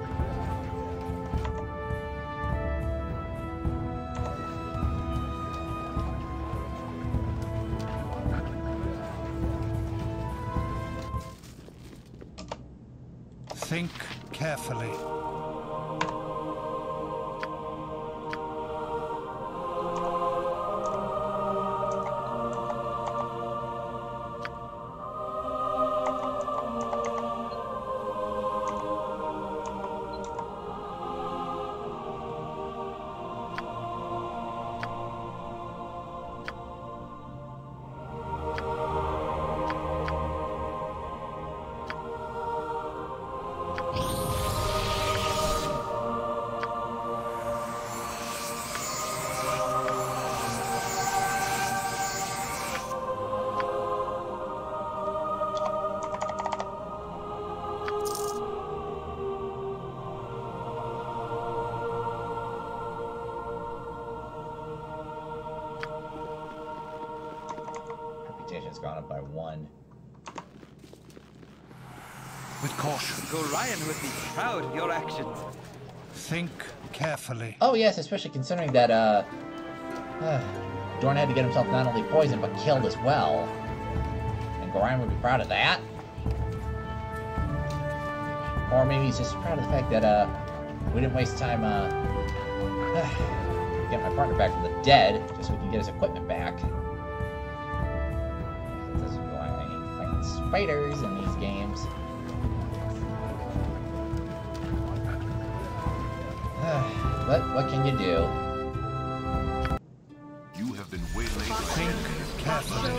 Think carefully. Reputation's gone up by one. With caution. Orion would be proud of your actions. Think carefully. Oh yes, especially considering that, uh... uh Dorn had to get himself not only poisoned, but killed as well. And Orion would be proud of that. Or maybe he's just proud of the fact that, uh... we didn't waste time, uh... getting my partner back from the dead, just so we can get his equipment back. This is why I hate fighting spiders in these games. But what can you do? You have been waylaid by Think carefully.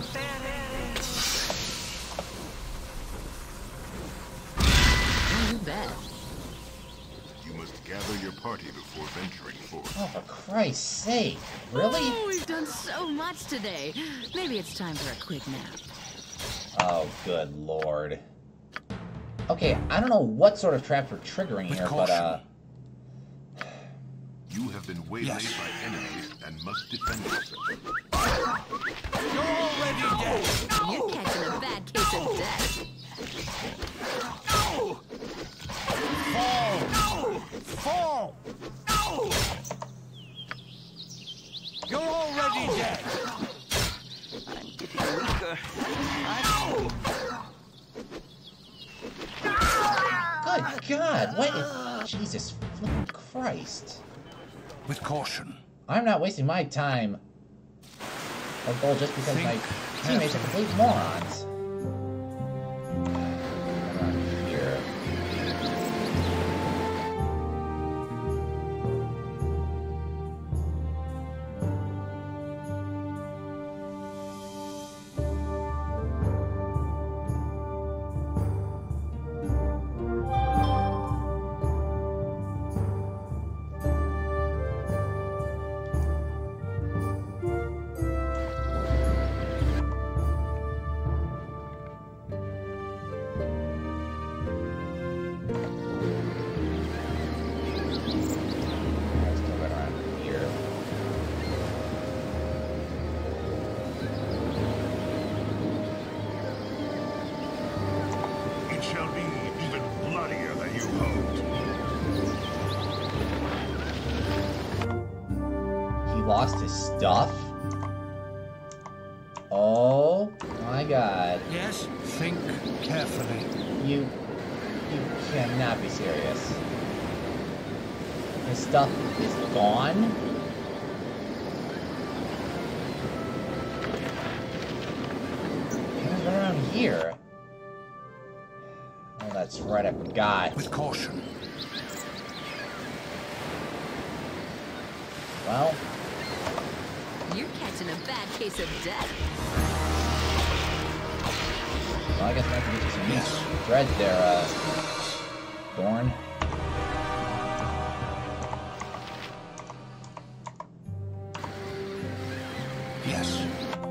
You bet. You must gather your party before venturing forth. Oh, for Christ's sake. Really? Oh, we've done so much today. Maybe it's time for a quick nap. Oh, good lord. Okay, I don't know what sort of traps we're triggering here, but, uh... You have been waylaid Yes. by enemies and must defend yourself. You're already dead. You're catching a bad case of death. Fall! Fall! You're already dead. I'm getting weaker. I'm... Good God, what is... Jesus flipping Christ. With caution. I'm not wasting my time or gold just because Think my teammates are complete morons. Around here. Let's go right around here. It shall be even bloodier than you hoped. He lost his stuff? Oh my God. Yes? Think carefully. You... You cannot be serious. His stuff is gone? He's right around here. Oh, that's right, I forgot. With caution. Well, You're catching a bad case of death. well I guess I have to get you some nice thread there, uh... Thorn. Yes.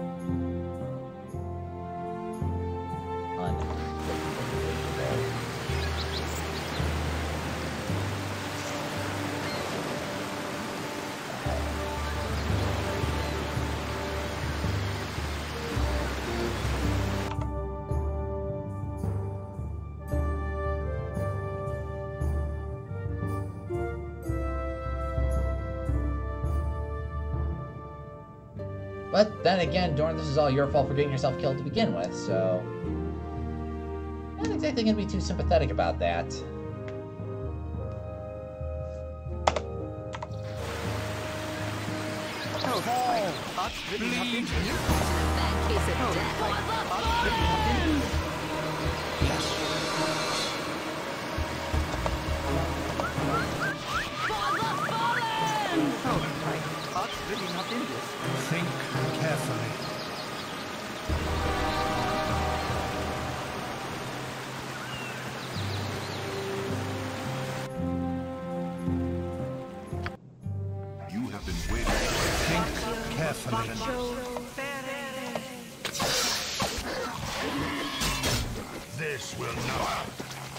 But then again, Dorn, this is all your fault for getting yourself killed to begin with, so... Not exactly gonna be too sympathetic about that. Oh, my heart's really not in this. You're catching a bad case of Oh, death. my heart's really not in this. Yes. Oh, my heart's really not in this. Think carefully. You have been waylaid. Think carefully. This will not.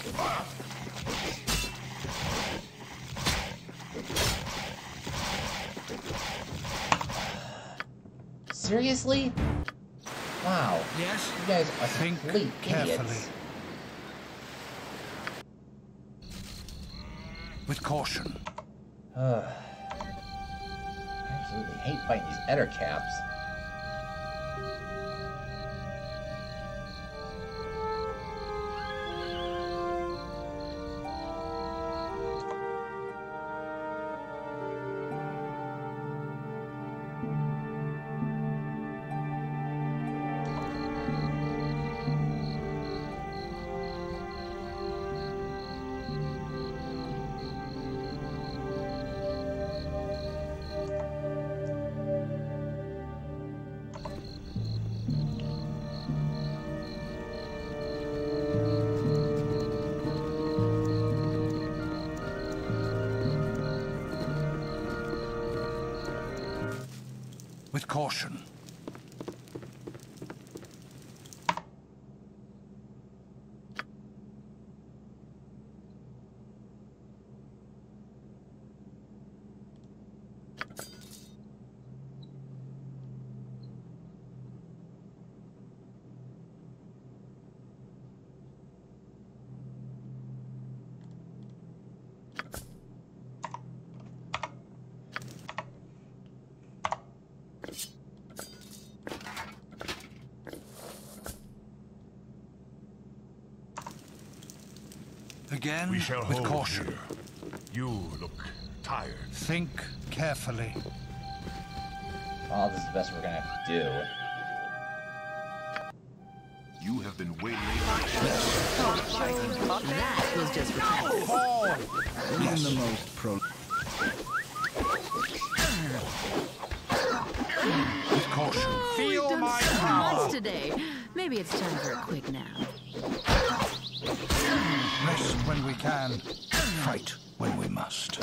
Seriously? Wow. Yes? You guys are Think complete carefully. idiots. With caution. Ugh. I absolutely hate fighting these ettercaps. With caution. Again, We shall with hold caution. here. You look tired. Think carefully. Oh, this is the best we're gonna have to do. You have been waylaid. That was just for practice. Even the most pro... With caution. Oh, we've Feel done my so power. much today. Maybe it's time for a quick nap. Rest when we can. Fight when we must.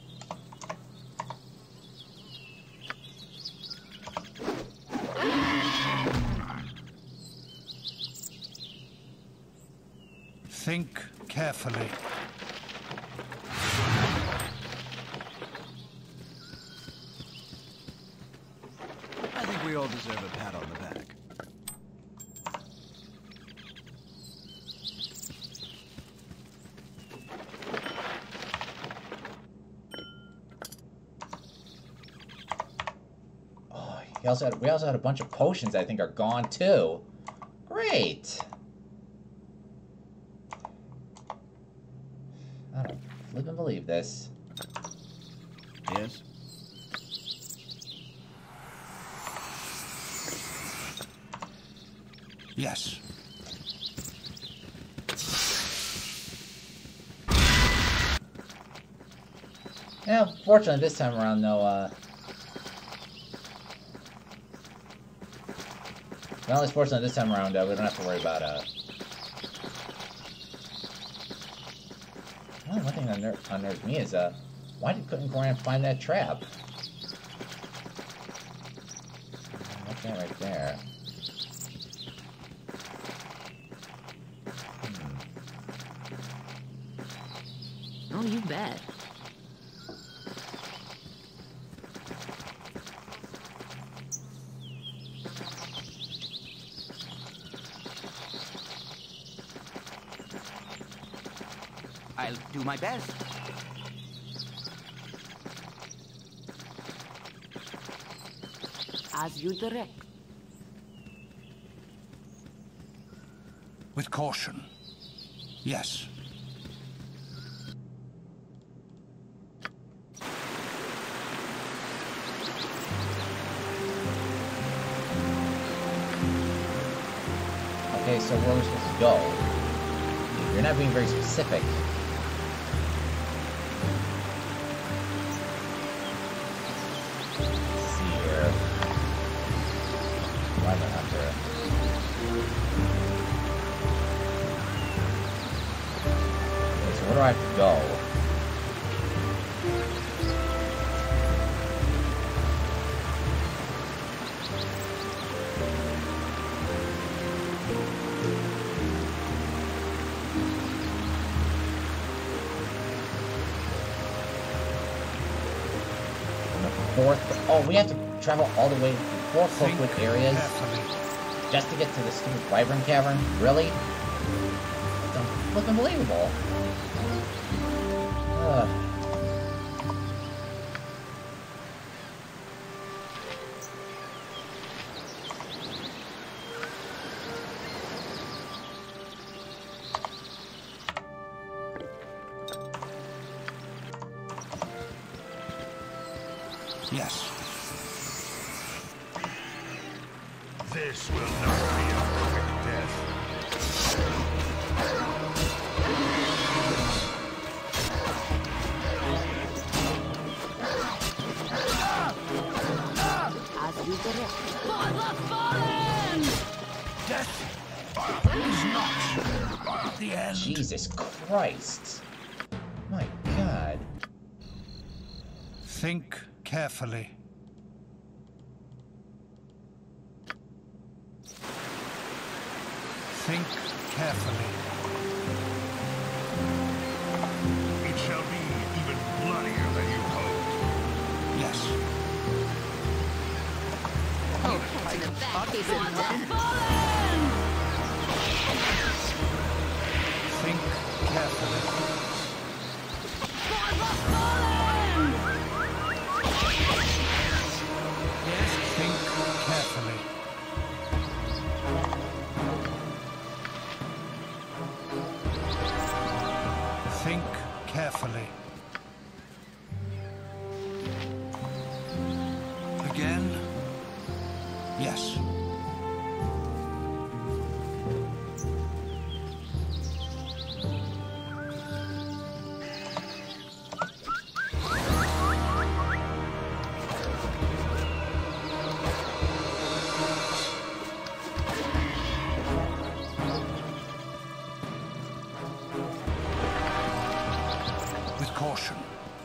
Think carefully. I think we all deserve a pat on the back. Oh, he also had, we also had a bunch of potions I think are gone too. Great. I don't flip and believe this. Yes? Yes. Yeah, fortunately this time around though, uh... well, it's fortunate this time around, uh, we don't have to worry about, uh... well, one thing that unner unnerves me is, uh, why did, couldn't Goran find that trap? What's that right there? Hmm. Oh, you bet. I'll do my best. As you direct. With caution. Yes. Okay, so where are we supposed to go? You're not being very specific. Let's see here. Wyvern Hunter. Okay, so where do I have to go? Fourth. Oh, we have to travel all the way to four Cloakwood areas just to get to the stupid Wyvern Cavern? Really? It's looking unbelievable. Ugh. Yes. This will not be a quick death. As you direct. For the fallen! Death is not the end. Jesus Christ. My God. Think carefully. Think carefully. It shall be even bloodier than you hoped. Yes. Oh, catching a bad case of death. Think carefully. Yes, think carefully. Think carefully. Again? Yes. With caution.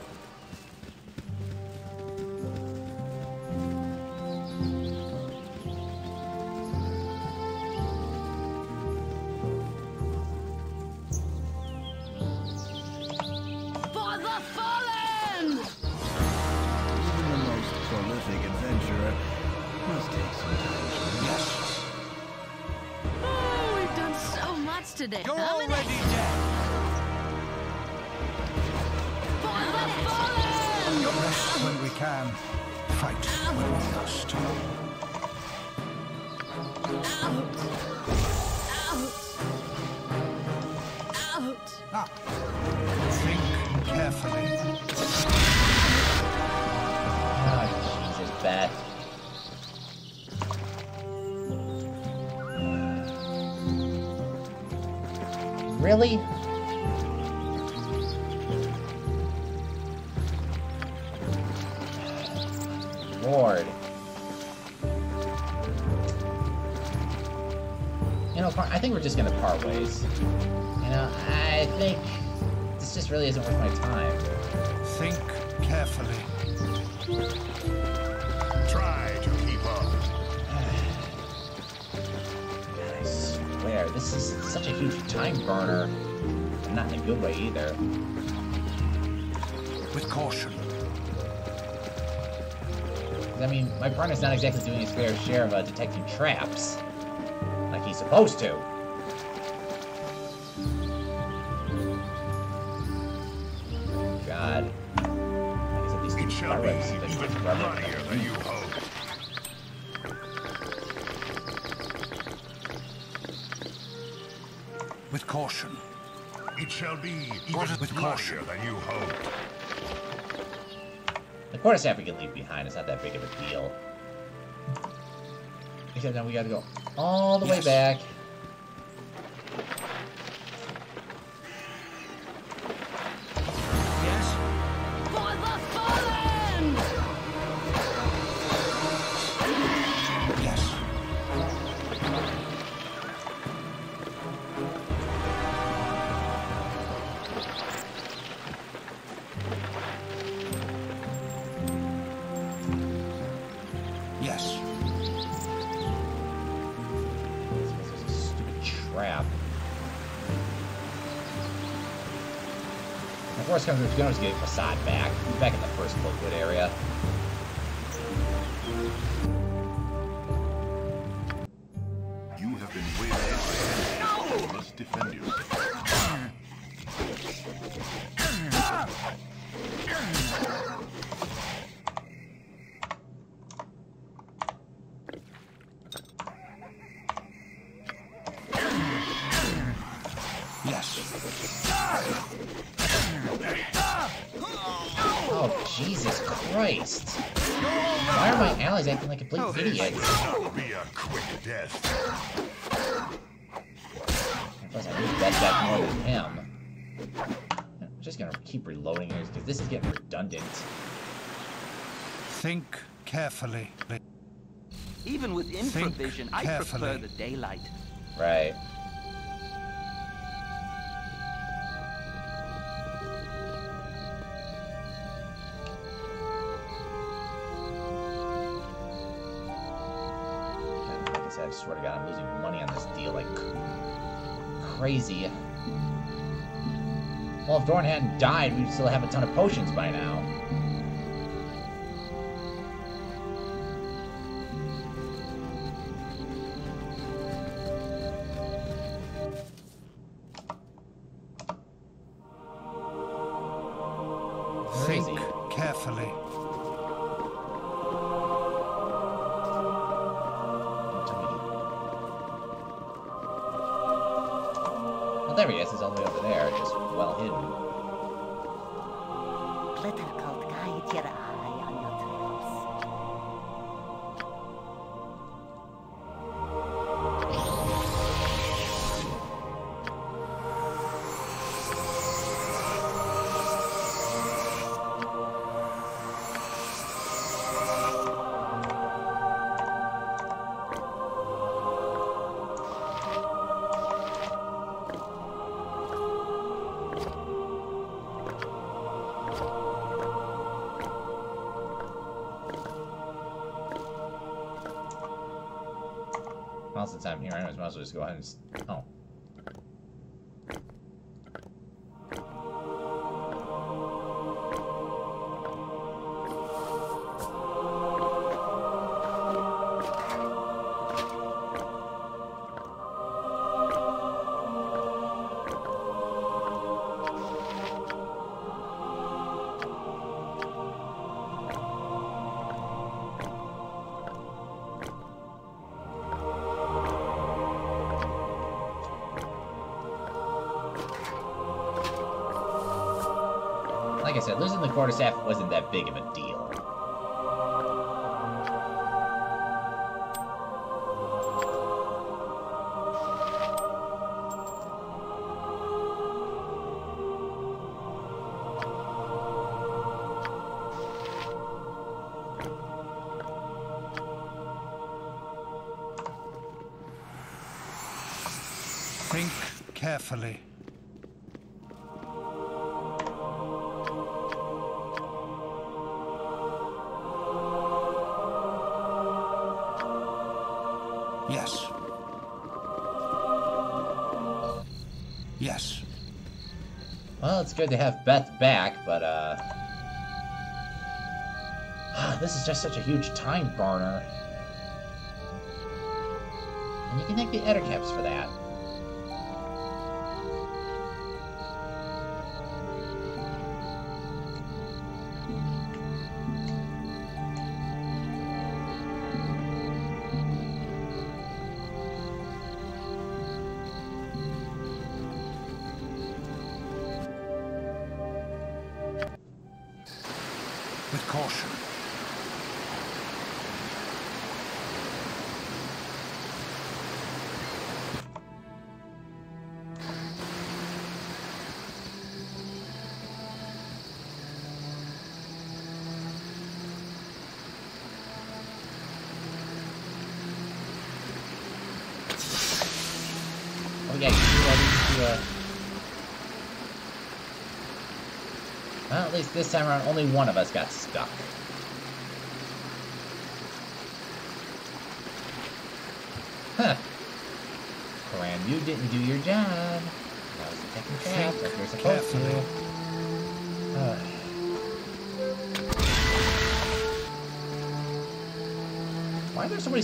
For the fallen! Even the most prolific adventurer must take some time to Yes. Oh, we've done so much today. You're How many- already dead. For the fallen! Rest when we can. Fight when we must. Out! Out! Out! Ah. Think carefully. Oh, Jesus, Beth. Really? Lord. You know, I think we're just gonna part ways. You know, I think this just really isn't worth my time. Think carefully. Try to keep up. God, I swear, this is such a huge time burner. And not in a good way either. With caution. I mean, my partner's not exactly doing his fair share of uh, detecting traps. Like he's supposed to. God. I guess at least It shall be reps, even bloodier than you hoped. With caution. It shall be even With bloodier caution. than you hoped. The quarterstaff we can leave behind. It's not that big of a deal. Except now we gotta go all the Yes. way back. Yes. For the fallen! Yes. Yes. This is a stupid trap. Of course, comes, we can always get Facade back. He's back in the first Cloakwood area. You have been waylaid by enemies. You must defend yourself. Yes. Oh, Jesus Christ. Why are my allies acting like complete idiots? Not be a quick death. Plus, I need that back more than him. I'm just gonna keep reloading this, because this is getting redundant. Think carefully. Even with Think infravision, I prefer carefully. the daylight. Right. God, like I said, I swear to God, I'm losing money on this deal like crazy. Well, if Dorn hadn't died, we'd still have a ton of potions by now. Think Crazy. carefully. What there he is. He's all the way over there, just well hidden. Glitter coat guide your eye on your traps. Well, since I'm here, anyways, might as well just go ahead and... S oh. Like I said, losing the quarterstaff wasn't that big of a deal. Think carefully. Yes. Yes. Well, it's good to have Beth back, but, uh... this is just such a huge time burner. And you can thank the ettercaps for that. With caution. Oh yeah, you do that into, uh... Well, at least this time around, only one of us got stuck. Huh. Coran, you didn't do your job. That was the second trap, like you're supposed to. Uh. Why are there so many...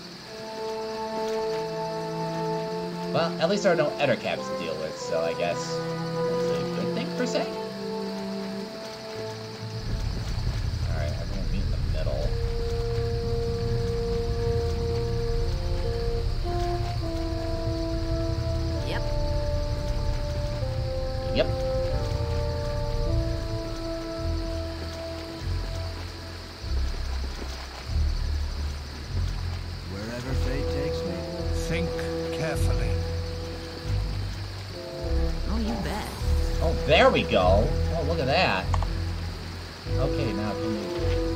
Well, at least there are no ettercaps to deal with, so I guess that's a good thing, per se? Yep. Wherever fate takes me. Think carefully. Oh, you bet. Oh, there we go. Oh, look at that. Okay, now can you...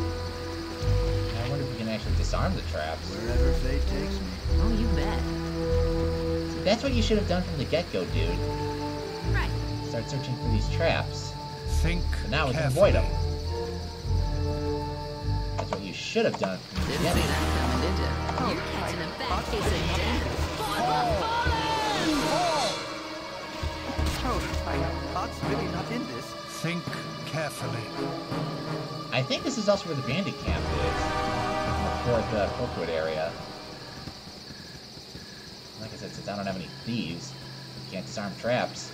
I wonder if we can actually disarm the traps. Wherever fate takes me. Oh, you bet. See, that's what you should have done from the get-go, dude. Right. Start searching for these traps. Think But now we can carefully. avoid them. That's what you should have done from the Didn't see beginning. that coming, did you? You're catching a bad case of death. Oh, my heart's really not in this. Think carefully. I think this is also where the bandit camp is. In the fourth uh, Folkwood area. Like I said, since I don't have any thieves, we can't disarm traps.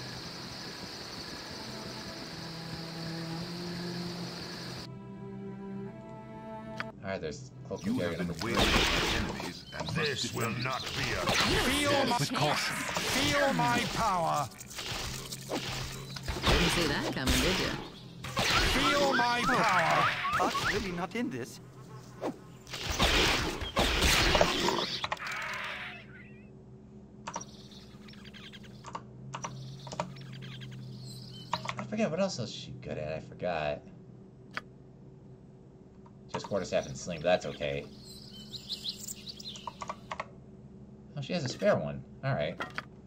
Alright, Alright, there's cloak of area number three. Enemies, and this will not be a Feel my, with caution. Feel my power. Didn't see that coming, did you? Feel my power. Art's really not in this. I forget, what else is she good at? I forgot. Just quarterstaff and sling, but that's okay. Oh, she has a spare one. Alright.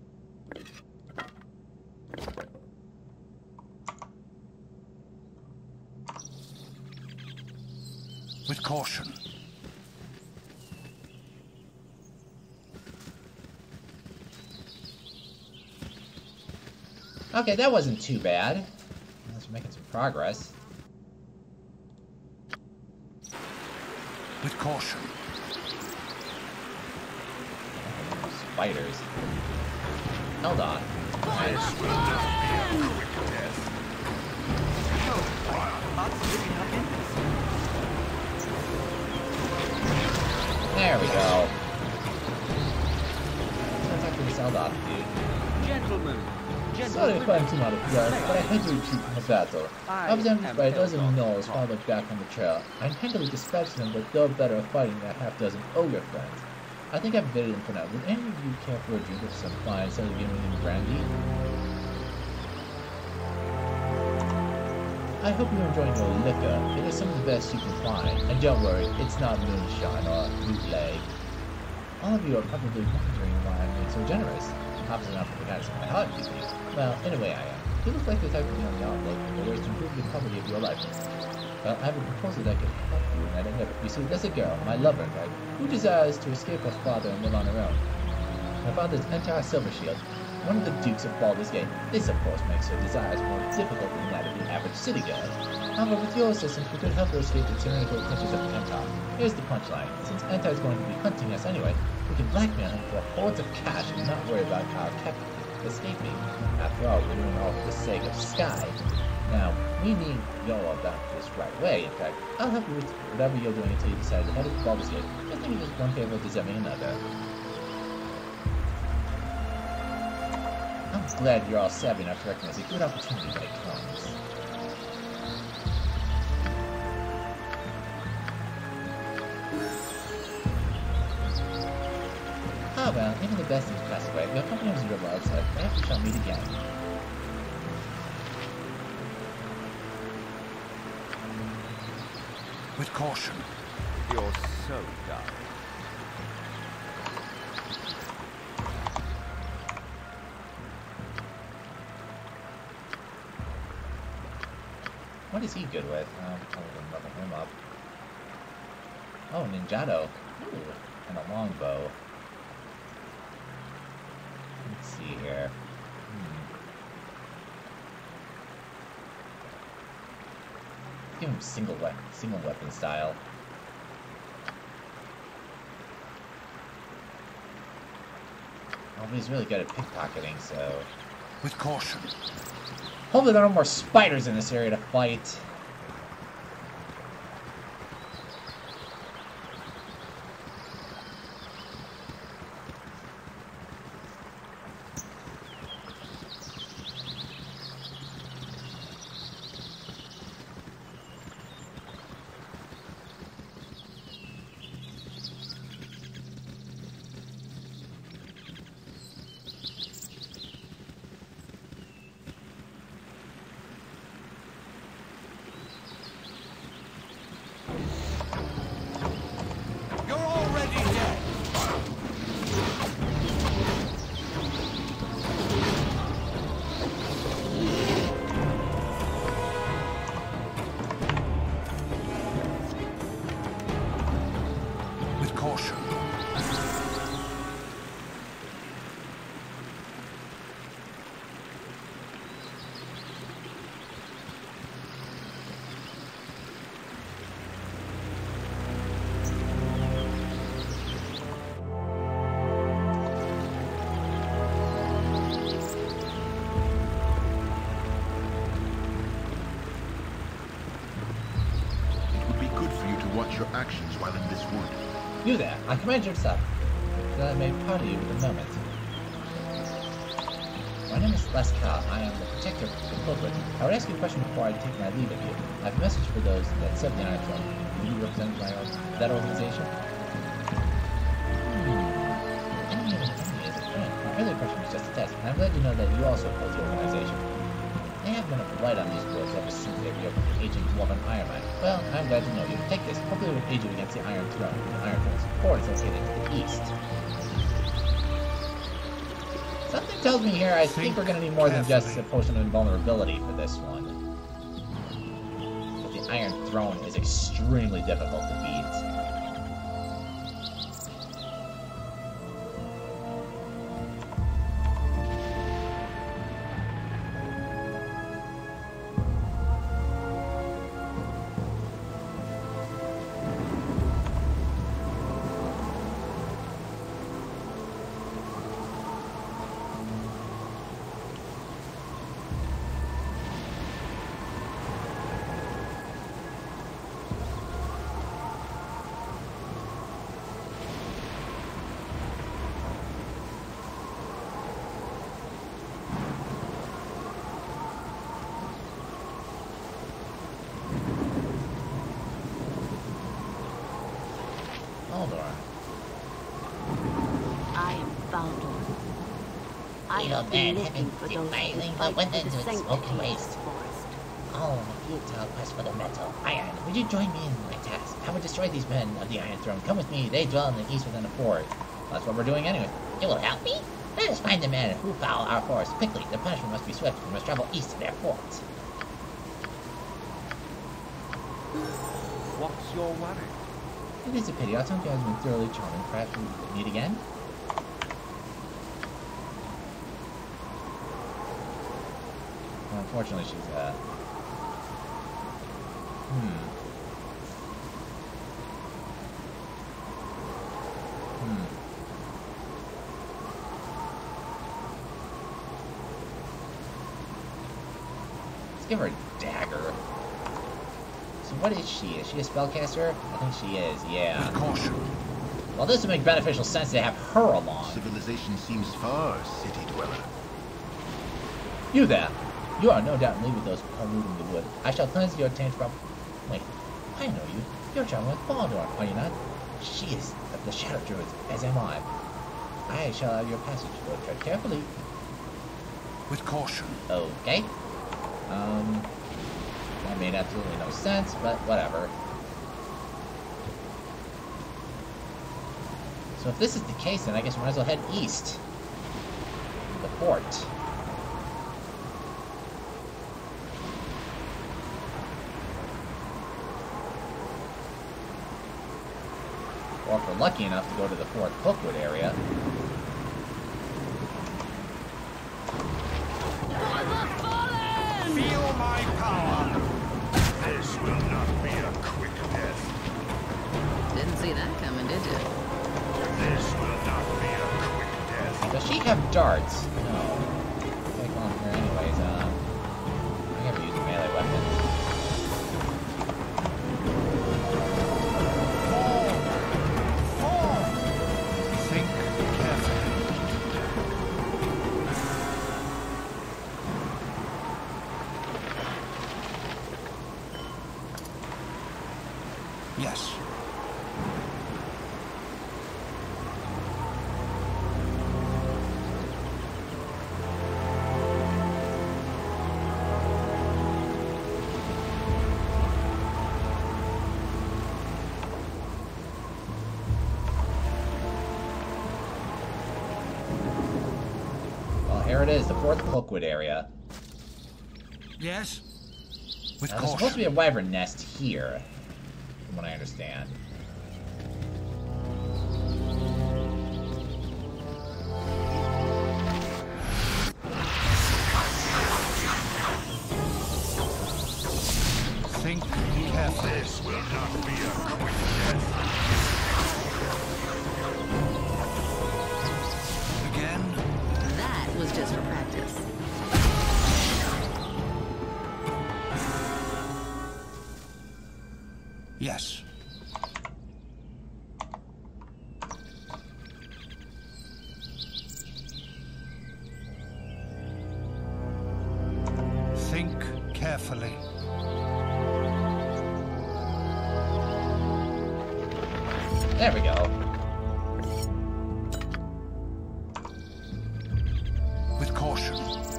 With caution. Okay, that wasn't too bad. Let's making some progress. With caution. Spiders. Held on. This will not be a quick death. Art's really not in this. There we go. Let's talk to this Eldon dude. Gentlemen. Sorry if I'm too out of breath, but I had to retreat from the battle. I was ambushed by a dozen gnolls followed back on the trail. I handily dispatched them, but they're better at fighting than a half dozen ogre friends. I think I've evaded them for now. Would any of you care for a drink of some fine instead of giving them brandy? I hope you're enjoying your liquor. It is some of the best you can find. And don't worry, it's not moonshine or bootleg. All of you are probably wondering why I'm being so generous. Perhaps enough for the guys in my heart, you think. Well, in a way I am. You look like the type of young outlook, but ways to improve the quality of your life. Well, I have a proposal that could help you in that endeavor. You see, there's a girl, my lover, right, who desires to escape her father and live on her own. Her father's entire silver shield, one of the dukes of Baldur's Gate. This, of course, makes her desires more difficult than that of the average city girl. However, with your assistance, we could help her escape the tyrannical clutches of Antar. Here's the punchline. Since Antar is going to be hunting us anyway, we can blackmail him for hordes of cash and not worry about our captive escaping. After all, we're doing all for the sake of Sky. Now, we need your about this right away. In fact, I'll help you with whatever you're doing until you decide to head to Baldur's Gate. Just think of just one favor deserving another. I'm glad you're all savvy enough to recognize a good opportunity when it comes. Ah well, even the best things pass away. Your company was your love, so perhaps we shall meet again. With caution. You're so dumb. What is he good with? Um, I'll level him up. Oh, Ninjato. Ooh, and a longbow. Let's see here. Hmm. Give him single weapon, single weapon style. Oh, but he's really good at pickpocketing, so. With caution. Hopefully there are no more spiders in this area to fight. Your actions while You there, I command you to stop, so that I may pardon you in a moment. My name is Lascal. I am the protector of the culprit. I would ask you a question before I take my leave of you. I have a message for those that serve the Iron Throne. Do you represent my own, that organization? Hmm. Enemy of an enemy is a friend. My earlier question was just a test, and I'm glad to know that you also oppose the organization. They have been a blight on these worlds ever since they reopened the ancient Dwarven Iron Mine. Well, I'm glad to know you. Take this. Hopefully it will aid you against the Iron Throne. The Iron Throne's fort is located to the east. Something tells me here I think we're going to need more than just a potion of invulnerability for this one. But the Iron Throne is extremely difficult to beat. Baldur. I am Baldur. I You have been men looking have for been those defiling who the fight for wetlands the with sanctity smoke and of waste. this forest. All in a futile quest for the metal iron. Would you join me in my task? I would destroy these men of the Iron Throne. Come with me. They dwell in the east within a fort. That's what we're doing anyway. You will help me? Let us find the men who foul our forest quickly. The punishment must be swift. We must travel east to their fort. What's your worry? It is a pity. Our tongue has been thoroughly charming. Perhaps we will meet again? Well, unfortunately, she's, uh... Hmm. Hmm. Let's give her a dagger. So what is she? Is she a spellcaster? I think she is, yeah. With caution. Well, this would make beneficial sense to have her along. Civilization seems far, city dweller. You there! You are no doubt in league with those polluting the wood. I shall cleanse your taint from... Wait, I know you. You're traveling with Baldur, are you not? She is of the Shadow Druids, as am I. I shall have your passage, but tread carefully. With caution. Okay. Um... That made absolutely no sense, but whatever. So if this is the case, then I guess we might as well head east. The fort. Or if we're lucky enough to go to the Fort Hookwood area. Feel my power! This will not be a quick death. Didn't see that coming, did you? This will not be a quick death. Does she have darts? No. Take on her anyways. Um, I never use a melee weapon. Think carefully. Yes. Well, here it is, the Fort Hookwood area. Yes. With Now, there's supposed to be a wyvern nest here, from what I understand. Think carefully. This will not be a quick death. Again. That was just for practice. Yes. carefully. There we go. With caution.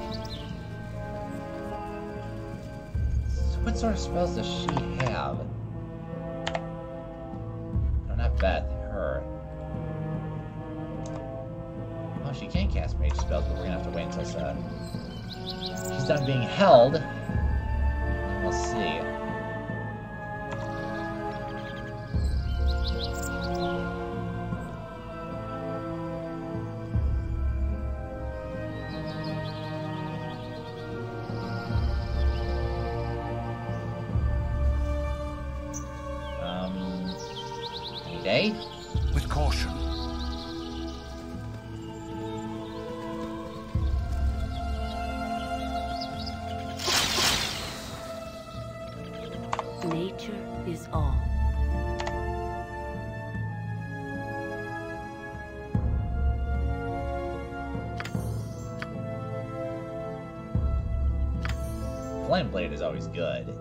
So what sort of spells does she have? No, not Beth. Her. Oh, she can cast mage spells, but we're gonna have to wait until uh, she's done being held. We'll see. Um, any day? With caution. Nature is all. Flame Blade is always good.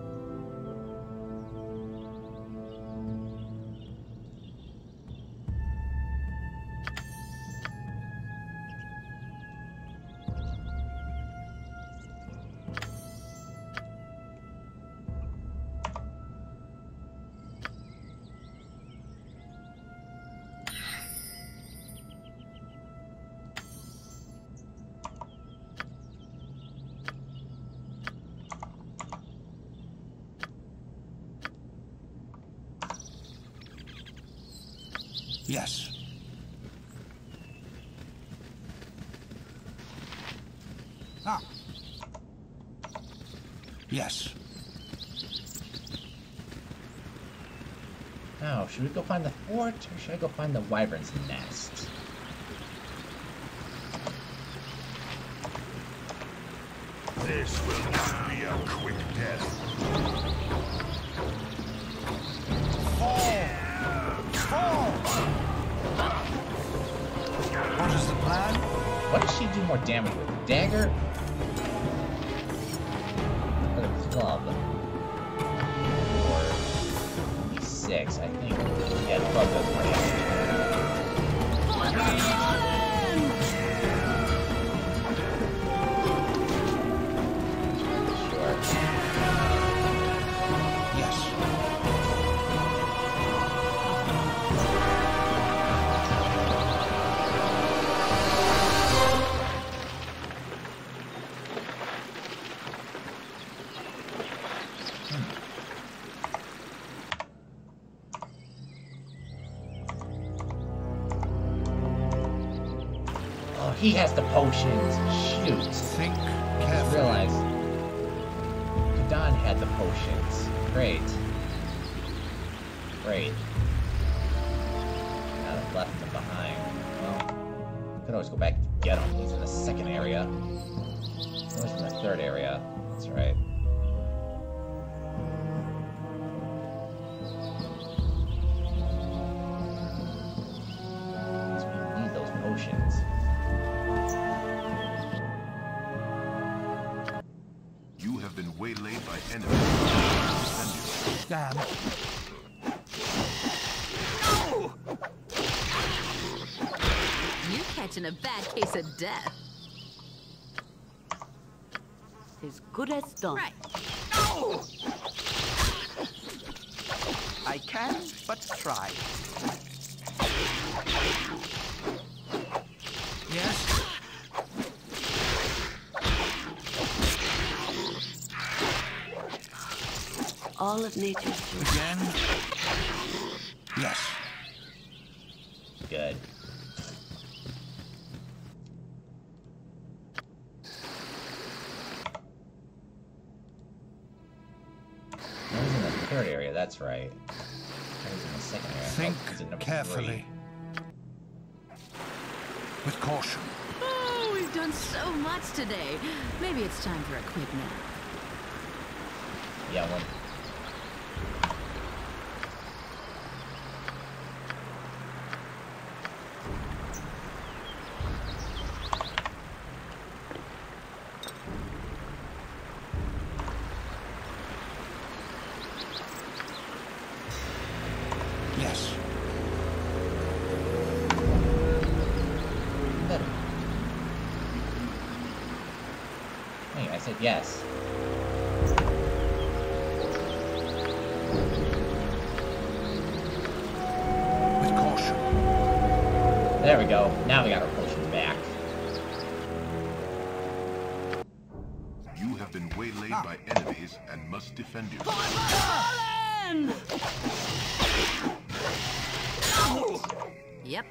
Yes. Ah. Yes. Now, should we go find the fort, or should I go find the wyvern's nest? This will not be a quick death. What is the plan? What does she do more damage with? Dagger? Or the club? Or D six, I think. Yeah, the club does more damage. He has the potions. Shoot. Think I just carefully. realized Kadan had the potions. Great. Great. Kind of left him behind. Well, could always go back and get him. He's in the second area. He's always in the third area. That's right. So we need those potions. Been waylaid by enemies. Damn. No! You're catching a bad case of death. As good as done. Right. No! I can but try. Yes. All of nature's joy. Again. Yes. Good. I was in the third area, that's right. I was in the second area. Think Oh, he's in number carefully. three. With caution. Oh, we've done so much today. Maybe it's time for a quick nap. Yeah, one. Yes. With caution. There we go. Now we got our potion back. You have been waylaid by enemies and must defend yourself. Yep.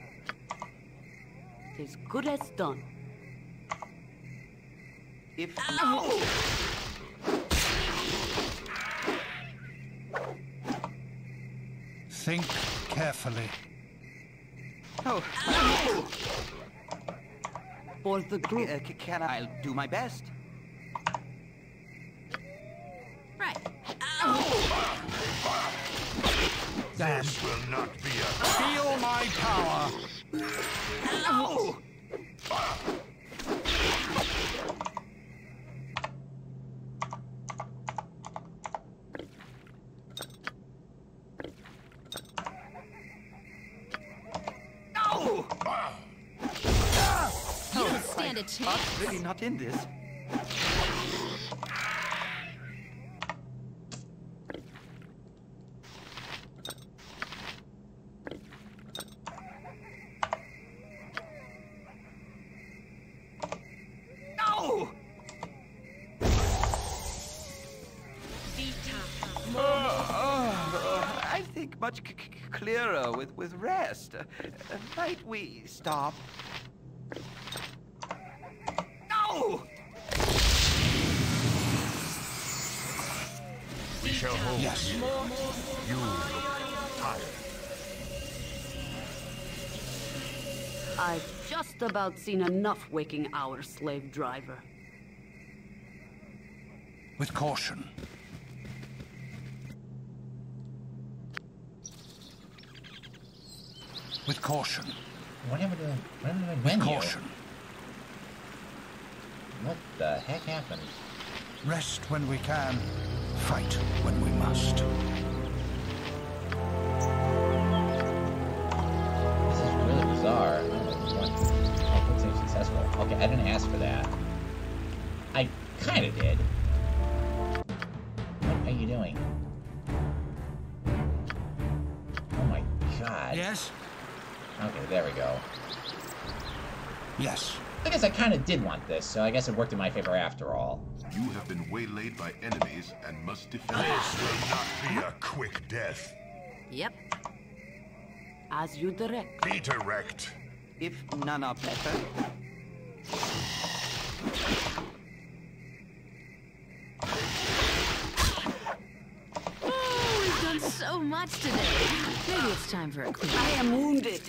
As good as done. If Ow! Think carefully. Oh. For the group. Uh, can I? I'll do my best. Right. This will not be a... Feel my power. Ow! No! You don't stand a chance. I'm really not in this. No! Oh, I think much c c clearer with, with rest. Uh, uh, might we stop? No! We shall hold. Yes. You look tired. I've just about seen enough waking hour, slave driver. With caution. With caution. What happened to what happened to my With menu? caution. What the heck happened? Rest when we can. Fight when we must. This is really bizarre. I don't know what. I couldn't say successful. Okay, I didn't ask for that. I kind of did. What are you doing? Oh my god. Yes? Okay, there we go. Yes. I guess I kind of did want this, so I guess it worked in my favor after all. You have been waylaid by enemies and must defend This yourself. will not be a quick death. Yep. As you direct. Be direct. If none are better. Oh, we've done so much today. Maybe it's time for a quick. I am wounded.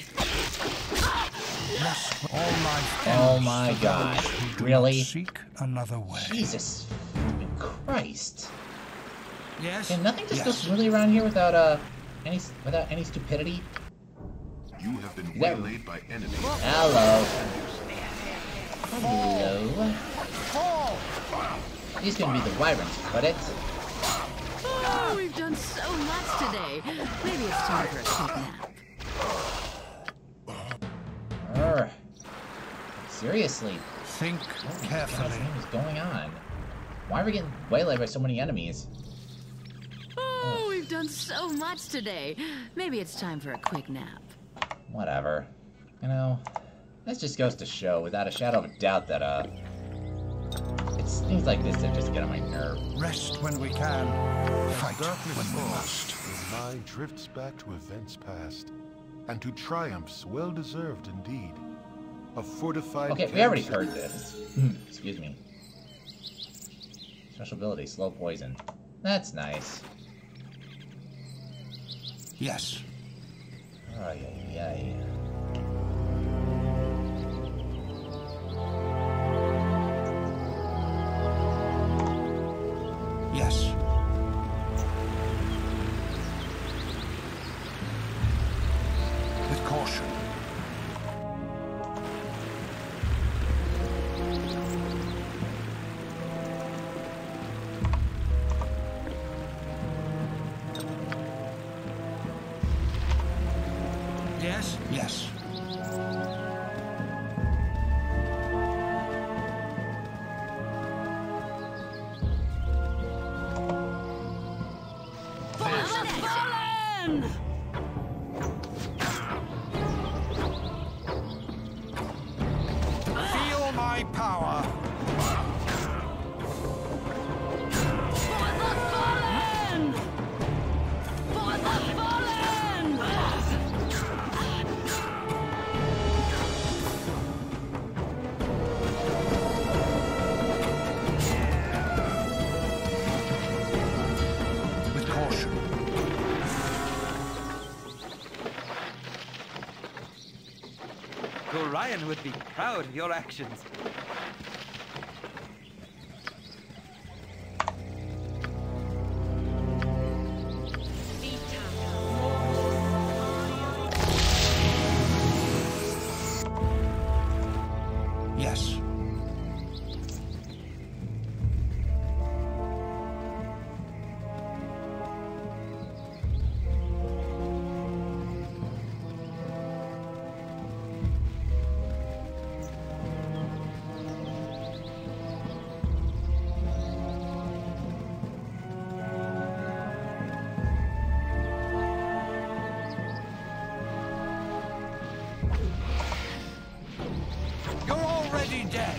Rest all life Oh ends my for god. those who do Really? not seek another way. Jesus Christ. Yes? Can nothing just go Yes. smoothly around here without uh any without any stupidity? You have been That- waylaid by enemies. Hello. Hello. These gonna be the wyverns, but it's Oh, we've done so much today. Maybe it's time for a quick nap. Urgh. Seriously. Think What carefully. is going on? Why are we getting waylaid by so many enemies? Oh, we've done so much today. Maybe it's time for a quick nap. Whatever. You know, this just goes to show, without a shadow of a doubt, that, uh... it's things like this that just get on my nerve. Rest when we can. Fight Darkness when we falls, must. the mind drifts back to events past, and to triumphs well-deserved indeed. A fortified Okay, we already campsite- heard this. Excuse me. Special ability, slow poison. That's nice. Yes. Ay, ay, ay. Yes. With caution. Yes? Yes. fallen! Feel my power! For the fallen! For the fallen! With caution. Gorion would be proud of your actions. Yes. You're already dead.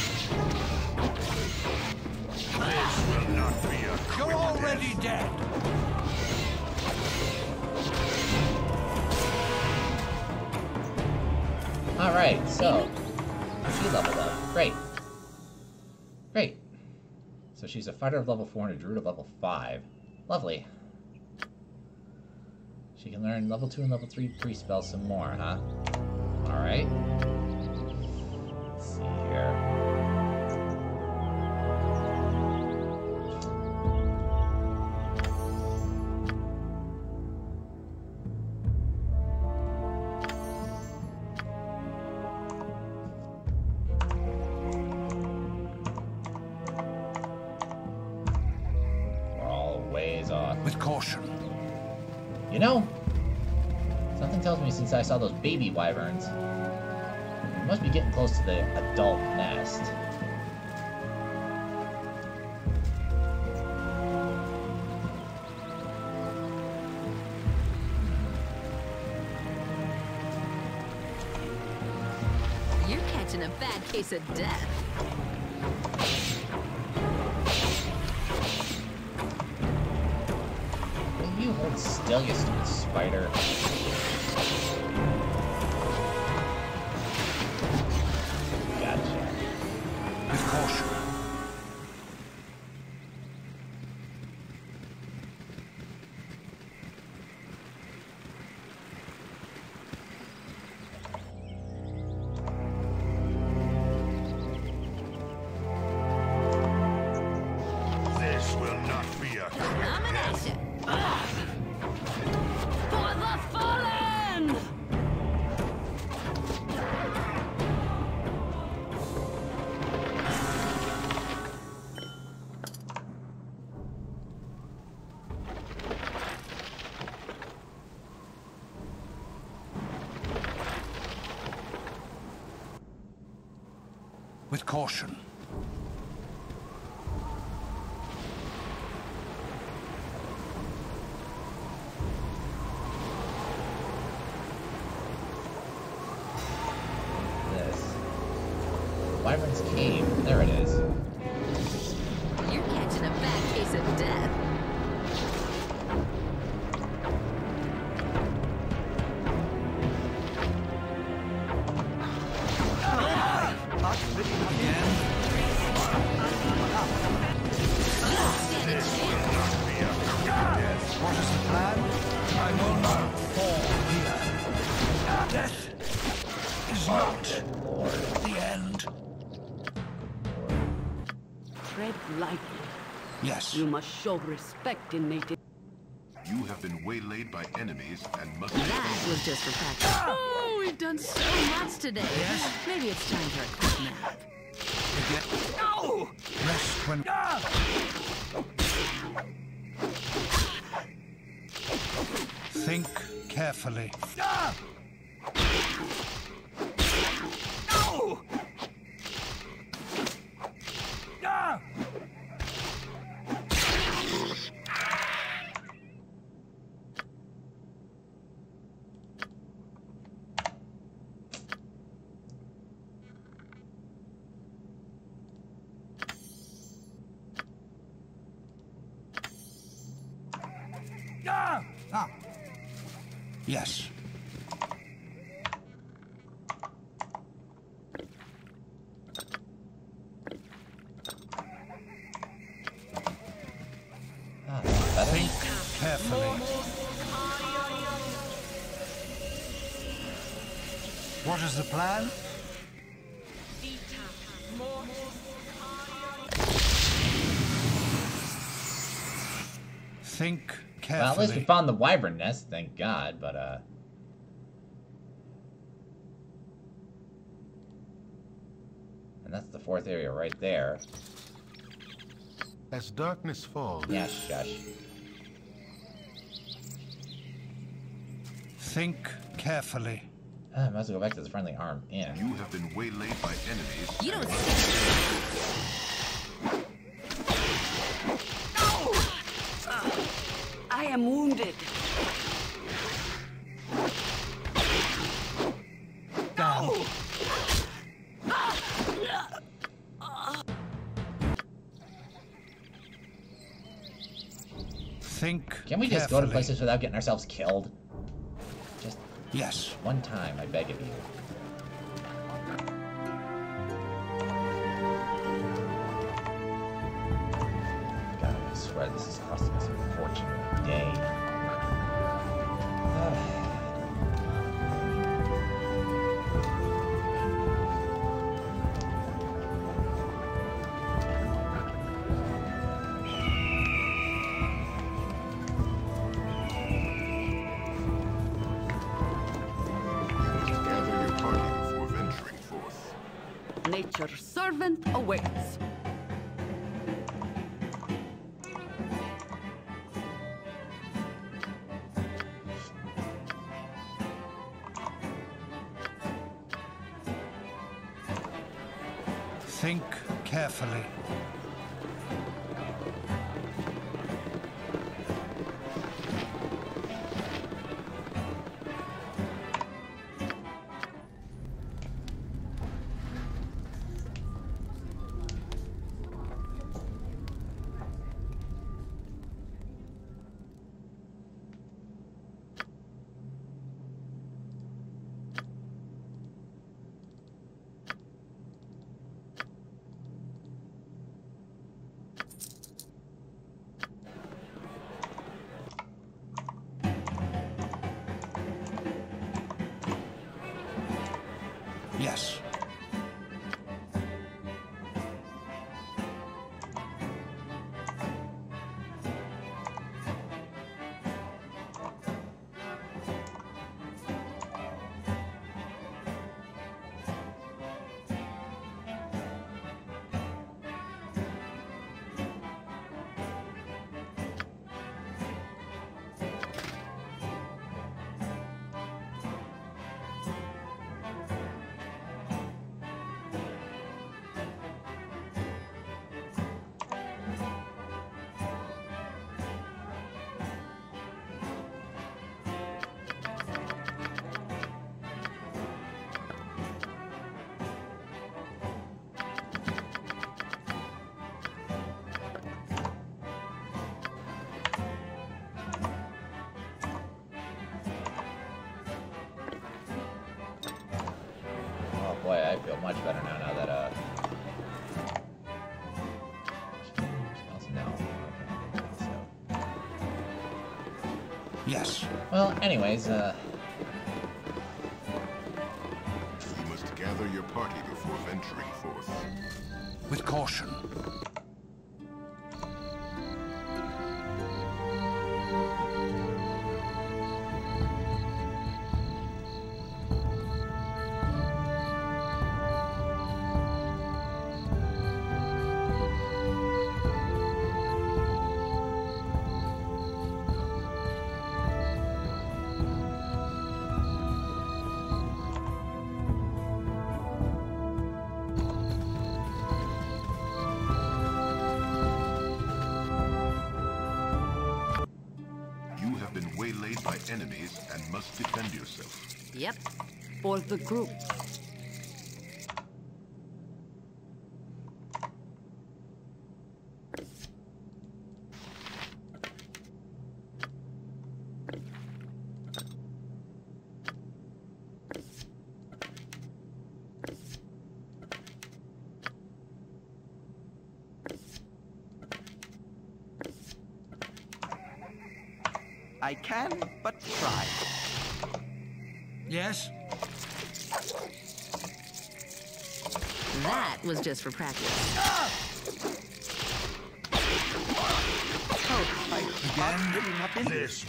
This will not be a quick You're already death. dead. Alright, so she leveled up. Great. Great. So she's a fighter of level four and a druid of level five. Lovely. She can learn level two and level three priest spells some more, huh? Alright. Let's see here. We're all ways off. With caution. You know, something tells me since I saw those baby wyverns, we must be getting close to the adult nest. You're catching a bad case of death. Will you hold still, you stupid spider? Gotcha. With caution. This will not be a quick death. Nomination. For the fallen! With caution. This. Wyvern's Cave. There it is. You're catching a bad case of death. This will not be a quick death. What is the plan? I will not fall here. Death is not the end. Tread lightly. Yes. You must show respect in native. You have been waylaid by enemies and must... That was just for practice. Oh, we've done so much today. Yes. Maybe it's time for a quick nap. Again. No! Rest when... Think carefully. No! No! Ah. Yes. Ah, better. Think carefully. What is the plan? Think carefully. Well, at least we found the wyvern nest, thank God, but, uh... and that's the fourth area right there. As darkness falls... Yeah, shush. Think carefully. I might as well go back to the friendly armed inn. You have been waylaid by enemies. You don't. I am wounded. Down. Think Can we just carefully. go to places without getting ourselves killed? Just yes. One time, I beg of you. God, I swear this is costing us a fortune a day. Nature's servant awaits. Think carefully. Yes. Boy, I feel much better now, now that, uh... No. So. Yes. Well, anyways, uh... You must gather your party before venturing forth. With caution. Waylaid by enemies and must defend yourself. Yep, for the group. I can but try. Yes? That was just for practice. Ah! Oh, I can't really not in this.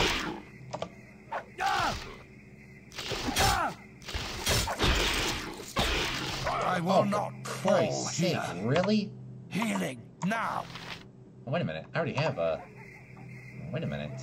Ah! Ah! I will Oh, not for fall Christ's sake, here. really? Healing now. Oh, wait a minute. I already have a... Wait a minute.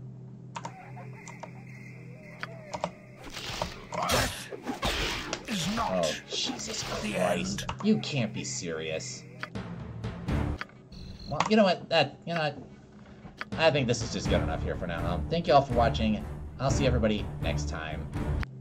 Death is not Oh, Jesus the Christ. end. You can't be serious. Well, you know what? That, you know what? I think this is just good enough here for now. Um, thank you all for watching. I'll see everybody next time.